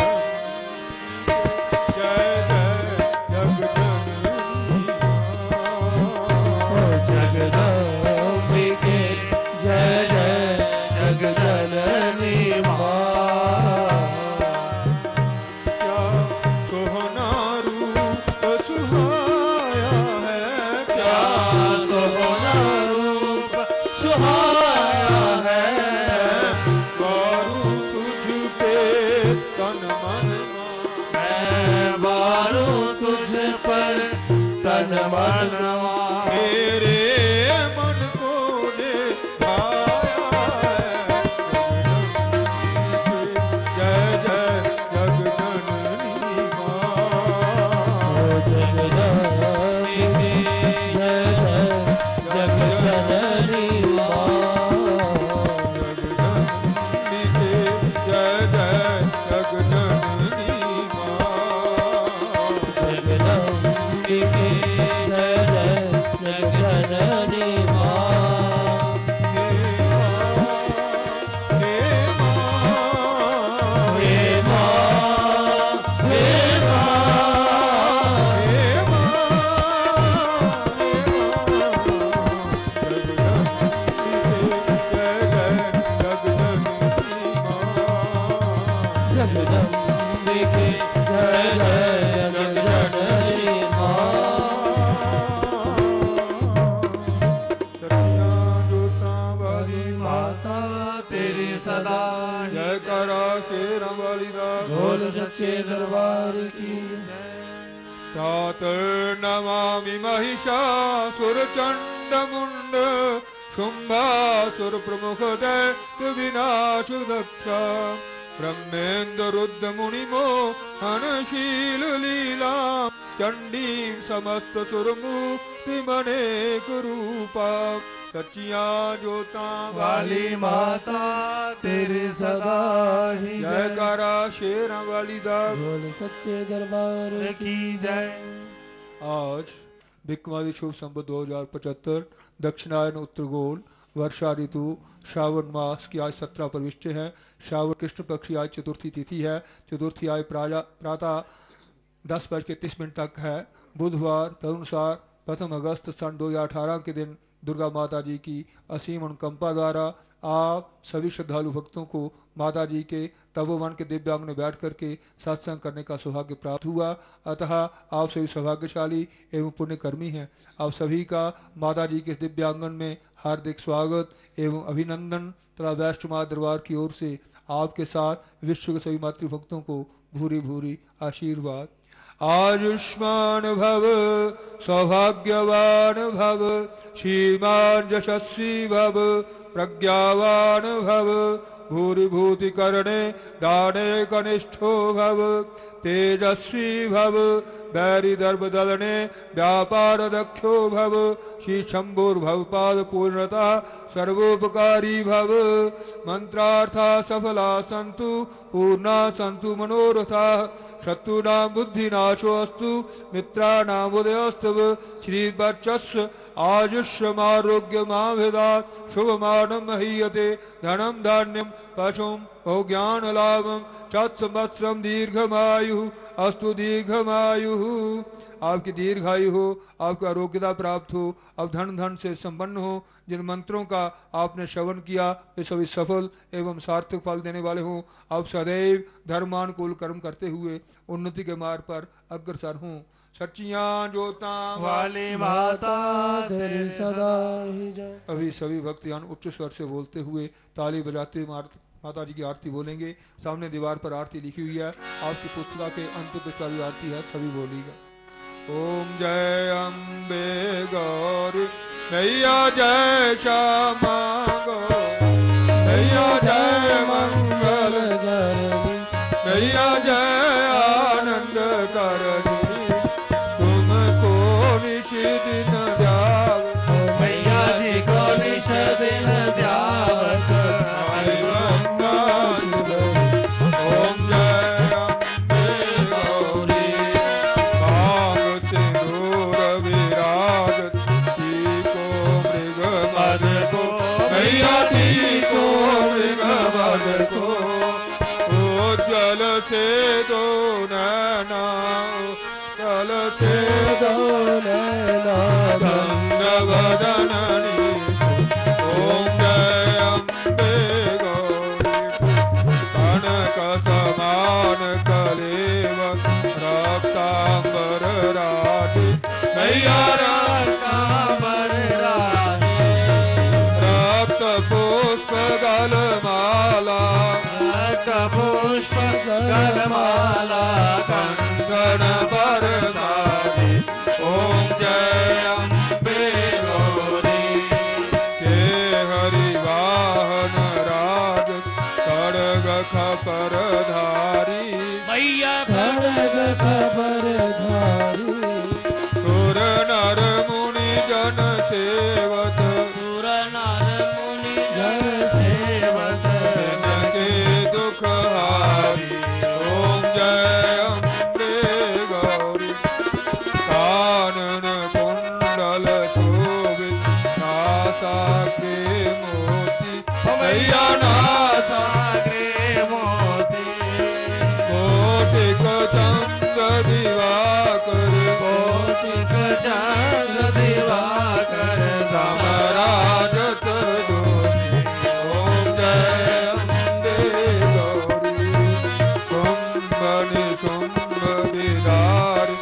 जय जय जग जननी माँ। जगदम्बिके जय जय जग जननी माँ। क्या सोहना रूप सुहाया है। क्या सोहना रूप सुहाया है। वारू तुझ पे तन मन मैं वारूं तुझ पर तन मन मान। मेरे मन को दे भाया है। जय जय जग जननी माँ। जगदम्बिके जय जय जग जननी माँ। जगदम्बिके जय जय जग जननी माँ। जगदम्बिके जय जय जग सच्चे दरबार की नमामि महिषासुरचण्डमुण्ड शुम्भासुर प्रमुख दैत्य विनाश दक्ष ब्रह्मेन्द्र रुद्र मुनिमो हनशील लीला चंडी समस्त सुरमूर्ति मने कुरूपा सचिया जोता वाली माता तेरे सदा ही जयकारा शेरा वाली दा बोल सच्चे दरबार की जय। आज बिकमादी शुभ संवत 2075 दक्षिणायन उत्तरगोल वर्षा ऋतु श्रावण मास की आज 17 प्रविष्ट है। श्रावण कृष्ण पक्ष की आज चतुर्थी तिथि है। चतुर्थी आज प्रातः 10:30 तक है। बुधवार तदनुसार 1 अगस्त सन 2018 के दिन दुर्गा माता जी की असीम अनुकंपा द्वारा आप सभी श्रद्धालु भक्तों को माता जी के तपोवन के दिव्यांग में बैठ करके सत्संग करने का सौभाग्य प्राप्त हुआ। अतः आप सभी सौभाग्यशाली एवं पुण्यकर्मी हैं। आप सभी का माता जी के दिव्यांगन में हार्दिक स्वागत एवं अभिनंदन तथा वैष्णो माता दरबार की ओर से आपके साथ विश्व के सभी मातृभक्तों को भूरी भूरी आशीर्वाद। आयुष्मान भव सौभाग्यवान भव श्रीमान यशस्वी भव प्रज्ञावान भव भूरिभूति करणे दाने कनिष्ठो भव तेजस्वी भव बैरी दर्भ दलने व्यापार दक्षो भव श्री शंभुर्भव पाद पूर्णता सर्वोपकारी भव मंत्रार्था सफला संतु पूर्णा संतु मनोरथा शत्रुनां बुद्धिनाशोऽस्तु मित्राणां उदयोस्तव श्रीवर्चस्व आयुष्यमारोग्यमाभिधात् शुभमानं महीयते धनं धान्यं पशुं बहुज्ञानलाभं तत्संवत्सरं दीर्घमायुः अस्तु दीर्घमायुः। आपकी दीर्घायु हो, आपको आरोग्यता प्राप्त हो, आप धन से संपन्न हो। जिन मंत्रों का आपने श्रवण किया वे सभी सफल एवं सार्थक फल देने वाले हों। आप सदैव धर्मानुकूल कर्म करते हुए उन्नति के मार्ग पर अग्रसर हों। सच्चियां जोता वाली माता तेरी सदा ही जय। अभी सभी भक्तजन उच्च स्वर से बोलते हुए ताली बजाते माता जी की आरती बोलेंगे। सामने दीवार पर आरती लिखी हुई है। आपकी पुस्तका के अंत पे आरती है, सभी बोलिएगा। ओम जय अम्बे गौरी मैया जय श्यामा गौरी मैया जय मंगल गौरी मैया जय आनंद करनी तुमको निश दिन ध्यावत मैया जी को निश दिन ध्यावत ओम जय अम्बे गौरी भाग सिंदूर विराजत को मृग मद को मैया जी को मृग मद को उज्जवल से दो नैना जल से दो नैना गंग वदननी ओम जय अम्बे गौरी कनक समान कलेव रक्तांबर राधे मैया रक्तांबर राधे रक्त पुष्प गलमाला रक्त पुष्प गलमाला कंगन बरसाती ओम जय अम्बे गौरी के हरि वाहन राज खड्ग खपर धारी मैया खड्ग खबर धारी सुर नर मुनि जन सेवत सुर नर मुनि जन सेवक जिनके दुख हारी ओम जय अम्बे गौरी कानन कुंडल शोभित नासा के मोती मैया नासा के मोती कोटिक चंद दिवाकर कोटिक चंद दिवाकर समराजत दोषी ओम जय अम्बे गौरी कुंभनि शुंभ विदारी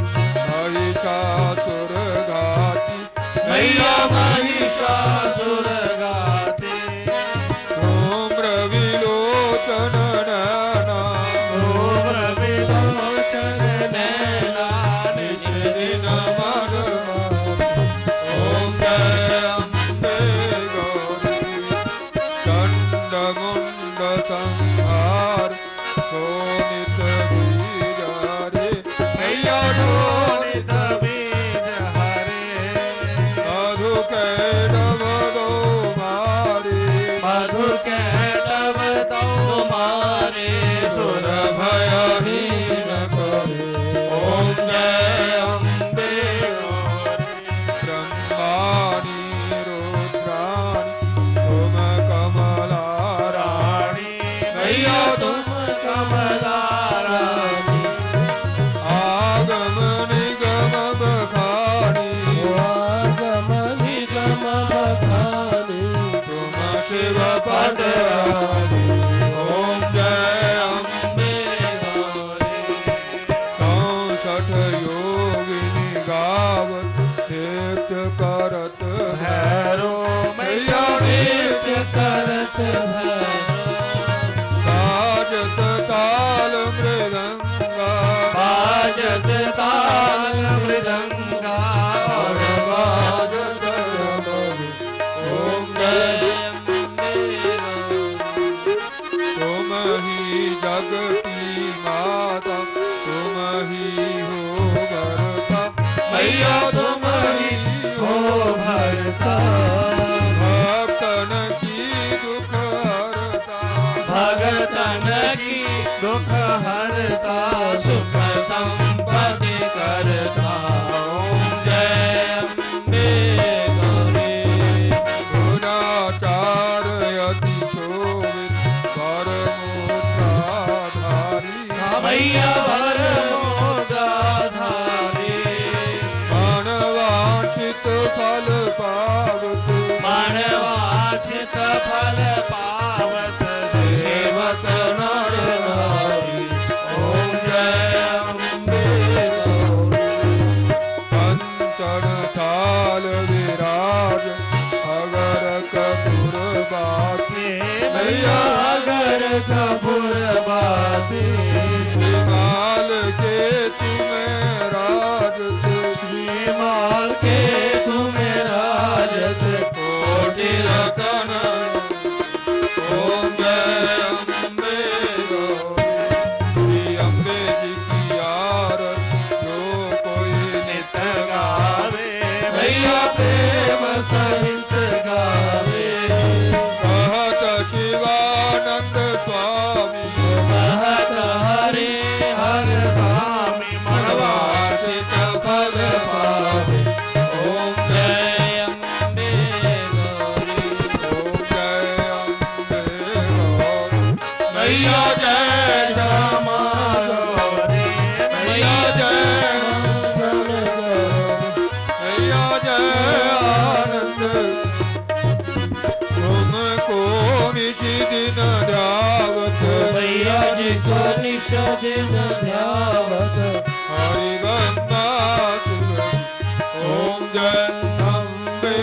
महिषासुर घाती मैया महिषासुर गाती धूम्र विलोचन नैना धूम्र विलोचन नृत्य करत भैरो मैया नृत्य करत भैरो बाजत ताल मृदंगा बाजत ताल मृदंगा और बाजत ओम जय तुम ही जग की माता तुम ही हो भरता मैया तुम ही हो भरता भक्तन की दुख हरता भगतन की दुख हरता सुख संपत्ति करता ओम जय अम्बे गौरी गुणाचार अति शोभित परमोद्धाधारी मैया परमोद्धाधारी मानवांचित फल पावत मानवांचित फल पावत देवत नर नारी ओम जय अम्बे गौरी कंचन थाल विराज अगर कपूर बासी मैया अगर कपूर बासी हिमाल के तुम्हें राजत हिमाल के तुम्हें राजत कोटि रतन ओम जय अम्बे गौरी अम्बे जी की आरत जो कोई नित गावे मैया प्रेम सहित गावे कहत शिवानंद स्वामी महत हरे हर स्वामी मनवांचित फल पावे ओम जय अम्बे गौरी ओम जय अम्बे गौरी मैया जय श्यामा गौरी मैया जय मंगल गौरी मैया जय आनंद तुमको निज दिन ध्यावत मैया जी को निश दिन ध्यावत हरि बंदा ओम जय अम्बे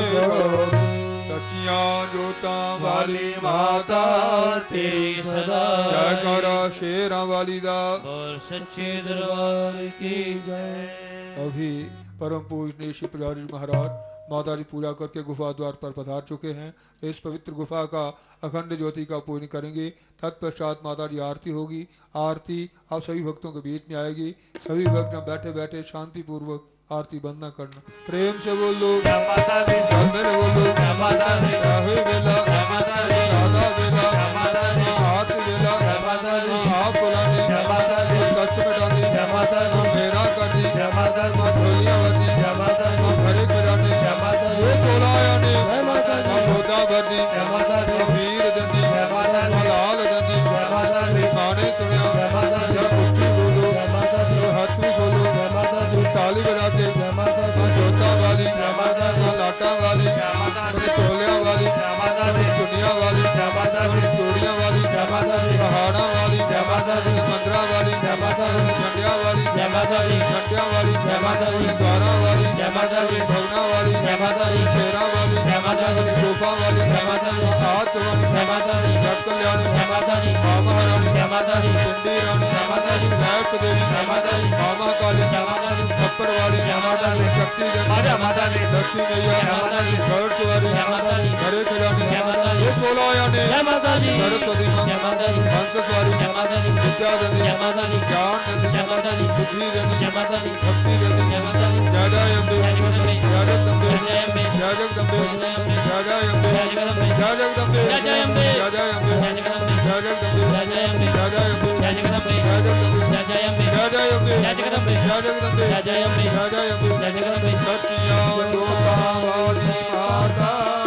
गौरी सचिया जोता वाली माता तेरी सदा जय करा शेरा वाली दा और सच्चे दरबार की जय अभी परम पूजनीय श्री पुजारी महाराज माता जी पूजा करके गुफा द्वार पर पधार चुके हैं। इस पवित्र गुफा का अखंड ज्योति का पूजन करेंगे। तत्पश्चात माता जी आरती होगी। आरती आप सभी भक्तों के बीच में आएगी। सभी भक्त बैठे बैठे शांति पूर्वक आरती बंद न करना। प्रेम से बोलो जय माता दी मेरे बोलो जय माता दी राहे बेला जय माता दी राधा बेला जय माता दी हाथ बेला जय माता दी आप बुलाने जय माता दी कष्ट मिटाने जय माता दी मेरा करनी जय माता दी ढोलियावती जय माता दी घरे पिराने जय माता दी बोलायाने जय माता दी गोदा भरनी जय माता दी वीर दंडी जय माता दी लाल दंडी जय माता दी खाने सुनिया जय माता दी कुश्ती बोलो जय माता दी हाथ में बोलो जय माता दी ताली बजाते जय माता दी जोता वाली जय माता दी लाटा वाली जय माता दी चोलिया वाली जय माता दी दुनिया वाली जय माता दी चोड़िया वाली जय माता दी पहाड़ा वाली जय माता दी मंदरा वाली जय माता दी झंडिया वाली जय माता दी झंडिया वाली जय माता दी द्वारा वाली जय माता दी भवना वाली जय माता दी शेरा वाली जय माता दी सोफा वाली जय माता दी हाथ वाली जय माता दी जग कल्याणी जय माता दी मामा रानी जय माता दी चंडी रानी जय माता दी वैष्णो देवी जय माता दी मामा काली जय माता दी थप्पड़ वाली जय माता दी शक्ति जय माता दी लक्ष्मी मैया जय माता दी गर्ज वाली जय माता दी घरे खिलानी जय माता दी बोलायाने जय माता दी सरस्वती जय माता दी हंस वाली जय माता दी विद्या देवी जय माता दी ज्ञान देवी जय माता दी बुद्धि देवी जय माता दी भक्ति देवी जय माता दी जय जय अम्बे जय जगदम्बे जय जगदम्बे जय जय अम्बे जय जगदम्बे जय जय अम्बे जय जय अम्बे जय जगदम्बे जय जगदम्बे जय जय अम्बे जय जय अम्बे जय जगदम्बे जय जगदम्बे जय जय अम्बे जय जय अम्बे जय जगदम्बे जय जगदम्बे जय जय अम्बे जय जय अम्बे जय जगदम्बे जय जगदम्बे जय जय अम्बे जय जय अम्बे जय जगदम्बे सचिया जोता वाली माता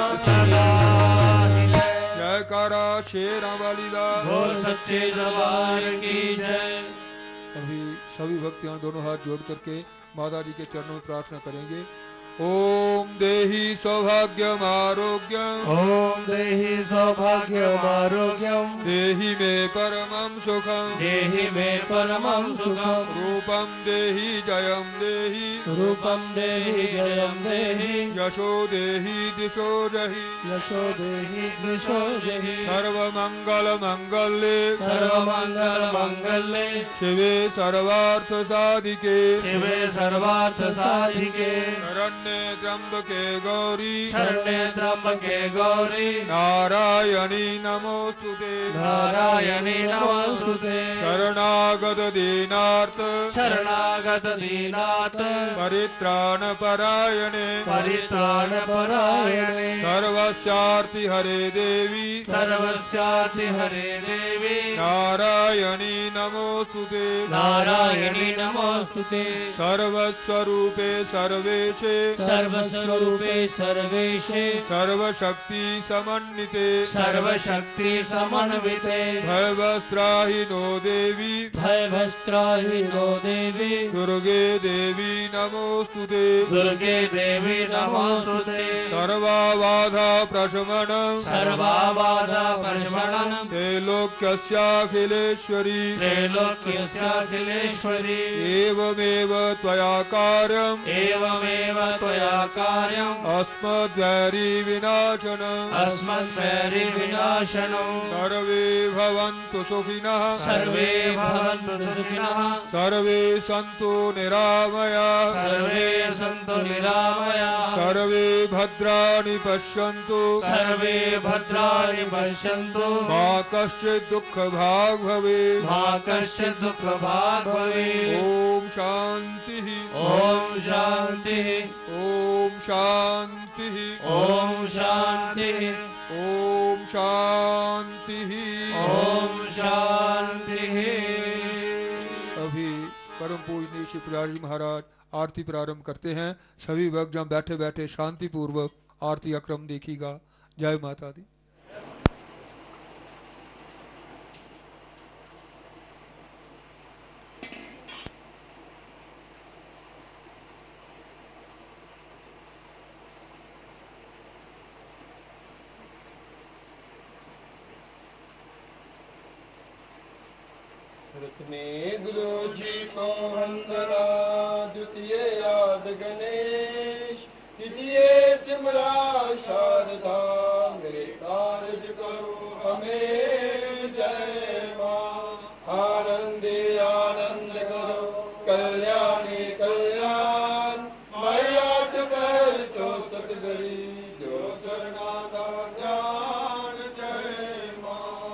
जय करा शेरा वाली दा बोल सच्चे दरबार की जय अभी सभी भक्तियां दोनों हाथ जोड़ करके माता जी के चरणों में प्रार्थना करेंगे। ओम देहि सौभाग्यमारोग्यम् ओम देहि सौभाग्यमारोग्यम् देहि मे परमं सुखम् देहि मे परमं सुखम् रूपं देहि जयं देहि रूपं देहि जयं देहि यशो देहि दिशो जहि यशो देहि दिशो जहि सर्वमंगल मंगल्ये सर्वमंगल मंगल्ये शिवे सर्वार्थ साधिके शिवे सर्वार्थ साधिके शरण्ये त्र्यंबके गौरी शरण्ये त्र्यंबके गौरी नारायणी नमोस्तुते नारायणी नमोस्तुते शरणागत दीनार्थ शरणागत दीनाथ परित्राण परायणे परित्राण परायणे सर्वस्यार्ति हरे देवी सर्वस्यार्ति हरे देवी नारायणी नमोस्तुते नारायणी नमोस्तुते सर्वस्वरूपे सर्वेशे सर्वस्वरूपे सर्वेशे सर्वशक्ति समन्विते सर्वशक्ति समन्विते भयवस्त्राहिनो देवी भयभस्त्राहिनो देवी दुर्गे देवी नमोस्तुते दुर्गे देवी नमोस्तुते सर्वाबाधा प्रशमनम् सर्वाबाधा परिमणनम् त्रैलोक्यस्याखिलेश्वरी त्रैलोक्यस्याखिलेश्वरी एवमेव त्वया कार्यम् एवमेव त्वया कार्यम् अस्मद्वैरी विनाशनम् अस्मद्वैरी विनाशनम् सर्वे भवन्तु सुखिनः सर्वे भवन्तु सुखिनः सर्वे सन्तु निरामयाः सर्वे सन्तु निरामयाः सर्वे भद्राणि पश्यन्तु सर्वे भद्राणि पश्यन्तु मा कश्चित् दुःखभाग् भवेत् मा कश्चित् दुःखभाग् भवेत् ॐ शान्तिः ॐ शान्तिः ॐ शान्तिः ॐ शान्तिः ॐ शान्तिः ॐ शान्तिः। अभी परम पूजनीय श्री पुजारी जी महाराज आरती प्रारंभ करते हैं। सभी भक्त जहाँ बैठे बैठे शांति पूर्वक आरती का क्रम देखिएगा। जय माता दी। में गुरु जी को वंदना, द्वितीय याद गणेश, तृतीय चिमरा शारदा, मेरे कार्य करो हमें जय माँ। आनंदे आनंद करो कल्याणी कल्याण, मैया कर जो सतगरी जो चरणा का ज्ञान जय माँ।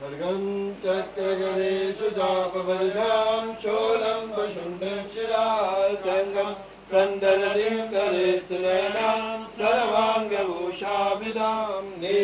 खड्गं चक्रगदेषु चापवर्गां चोलं वशुण्डं शिराजङ्गं कन्दरदिं करेतुनयनां सर्वाङ्गभूषाभिधां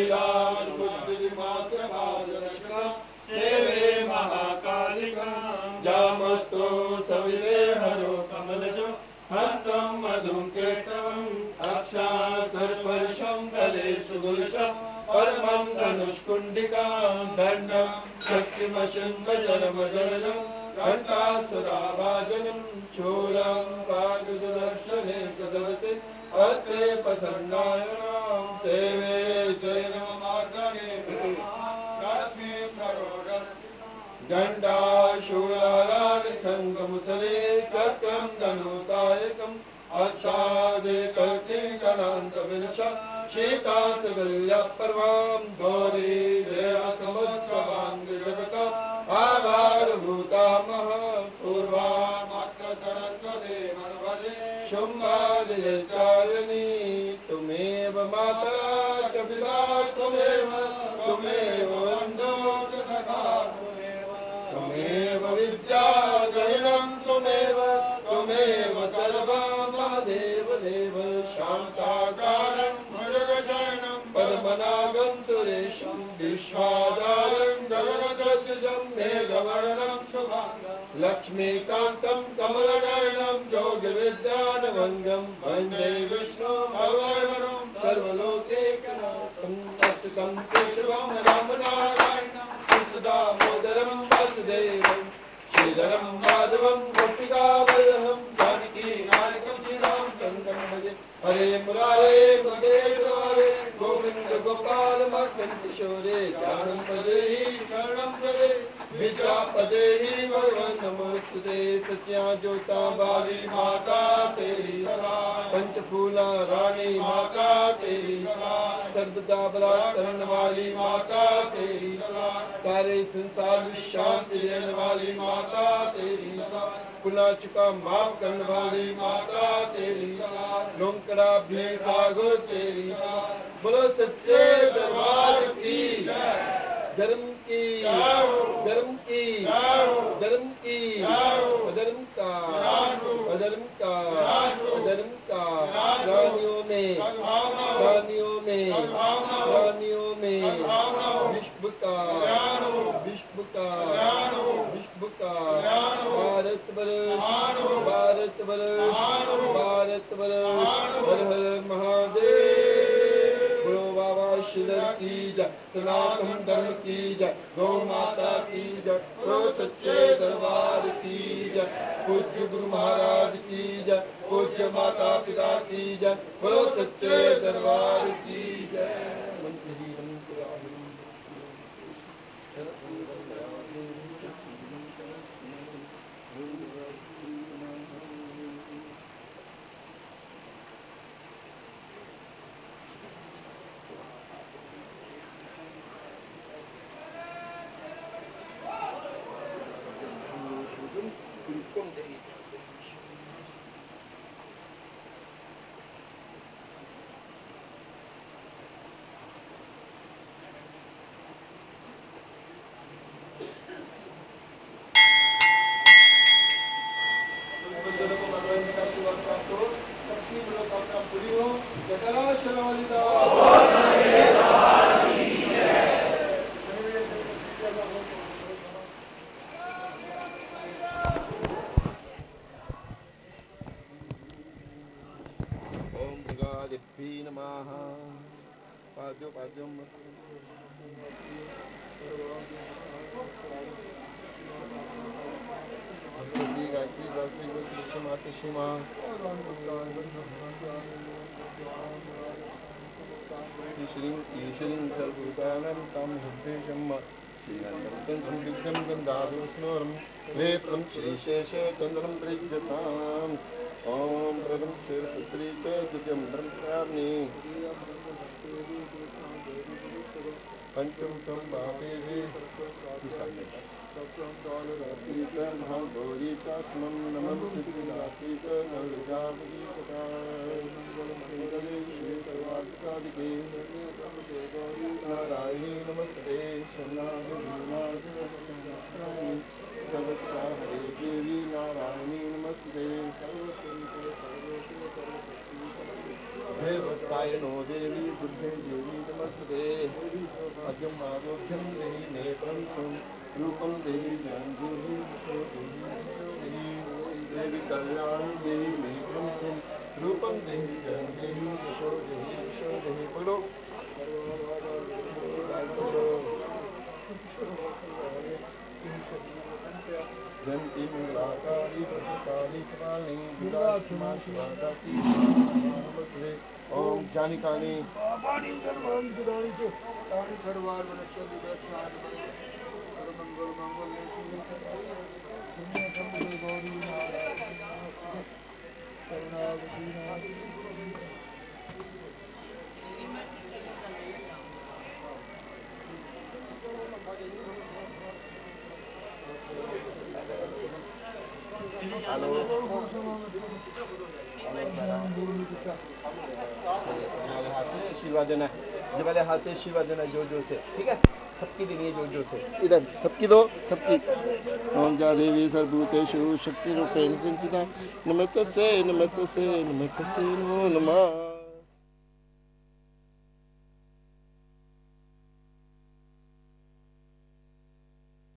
नीलाम्बुद्धिमात्रभाजनशकं सेवे महाकालिकां जामस्तो सविरे हरो कमलजो हस्तं मधुं केतवम् अक्षासर्पर्शं गले सुगुलशं परमं धनुष्कुण्डिकां दण्डं शक्तिमशङ्कजनमजलजं घण्टासुराभाजनं चूलं पादुदर्शने कृतवते अस्ते प्रसन्नायणां सेवे जैनमार्गणे कास्मे सरोवर गण्डाशूलारागसङ्गमुसले चक्रं धनुसायकम् आच्छादे कल्किङ्कलान्तविलशं शीतासगल्यपर्वां गौरी देवसमुद्भवाङ्गजगताम् आधारभूता पूर्वामात्रतरत्वदेवनवदे शुम्भादिचारिणी तुमेव माता च पिता त्वमेव वन्दो च सखा त्वमेव विद्या जयनं त्वमेव सर्वमदेव देव शान्ताकारं भजगशयनं पद्मनागं सुरेशं विश्वाधारं जगदग्रजं मेघवर्णं शुभाङ्गं लक्ष्मीकान्तं कमलनयनं योगविद्यानभङ्गं वन्दे विष्णुं भगवान् सर्वलोकैकनाथं नस्तुतं केशवं रामनारायणं कृष्णदामोदरं वासुदेवं श्रीधरं माधवं गोपिकावल्लभं जानकी नायकं श्रीरामचन्द्रं भजे हरे मुरारे मुरारे गोविन्द गोपाल मक्खन किशोरे ज्ञानं पदेहि शरणं प्रदे विद्यापदेहि भगवन् नमोस्तुते सत्या ज्योता बाली माता तेरी पंचफूला रानी माता तेरी सर्वदा बला करण वाली माता तेरी सारे संसार में शांति देने वाली माता तेरी गुनाह चुका माफ करने वाली माता तेरी लोकड़ा भेद भागो तेरी बोलो सच्चे दरबार की धर्म की धर्म की धर्म की अधर्म का अधर्म का अधर्म का रानियों में रानियों में रानियों में विश्व का विश्व का विश्व का भारत वर्ष भारत वर्ष भारत वर्ष हर हर महादेव बोलो बाबा शिलर की जय सनातन धर्म की जय गौ माता की जय गो सच्चे दरबार की जय पूज्य गुरु महाराज की जय पूज्य माता पिता की जय बोलो सच्चे दरबार की जय ईश्वरीं सर्वभूतानां तां हृदयं श्रीनन्दं विघ्नं गन्धाधुस्मरं वेत्रं श्रीशेषचन्द्रं प्रयुज्यताम् ॐ प्रथम क्षीरपुत्री च द्वितीयं ब्रह्मचारिणी पंचम तं भावेः महागौरी चास्मं नमं सिद्धिदात्री च नवजापदीकता नारायणी नमस्ते शरणागता नारायणो देवी बुद्धे देवी नमस्ते अजम आरोग्यम देवी नेत्रम रूपम देवी देवी देवी कल्याण देवी नेत्रम रूपम देवी देवी यशो देवी पकड़ो जंती मूलाकारी भद्रकाली कपाली विराजमा शिवादाती नमस्ते ओम जानिकानी पाणी सर्वान सुदानी से पाणी सर्वान वनस्पति दर्शन मंगल मंगल गौरी नारायण करुणावती हेलो आशीर्वाद देना जो वाले हाथ से आशीर्वाद देना जोर जोर से ठीक है सबकी देनी है जोर जोर से इधर सबकी दो सबकी ओम जा देवी सर्वभूतेषु शक्ति रूपेण संस्थिता नमस्ते नमो नमः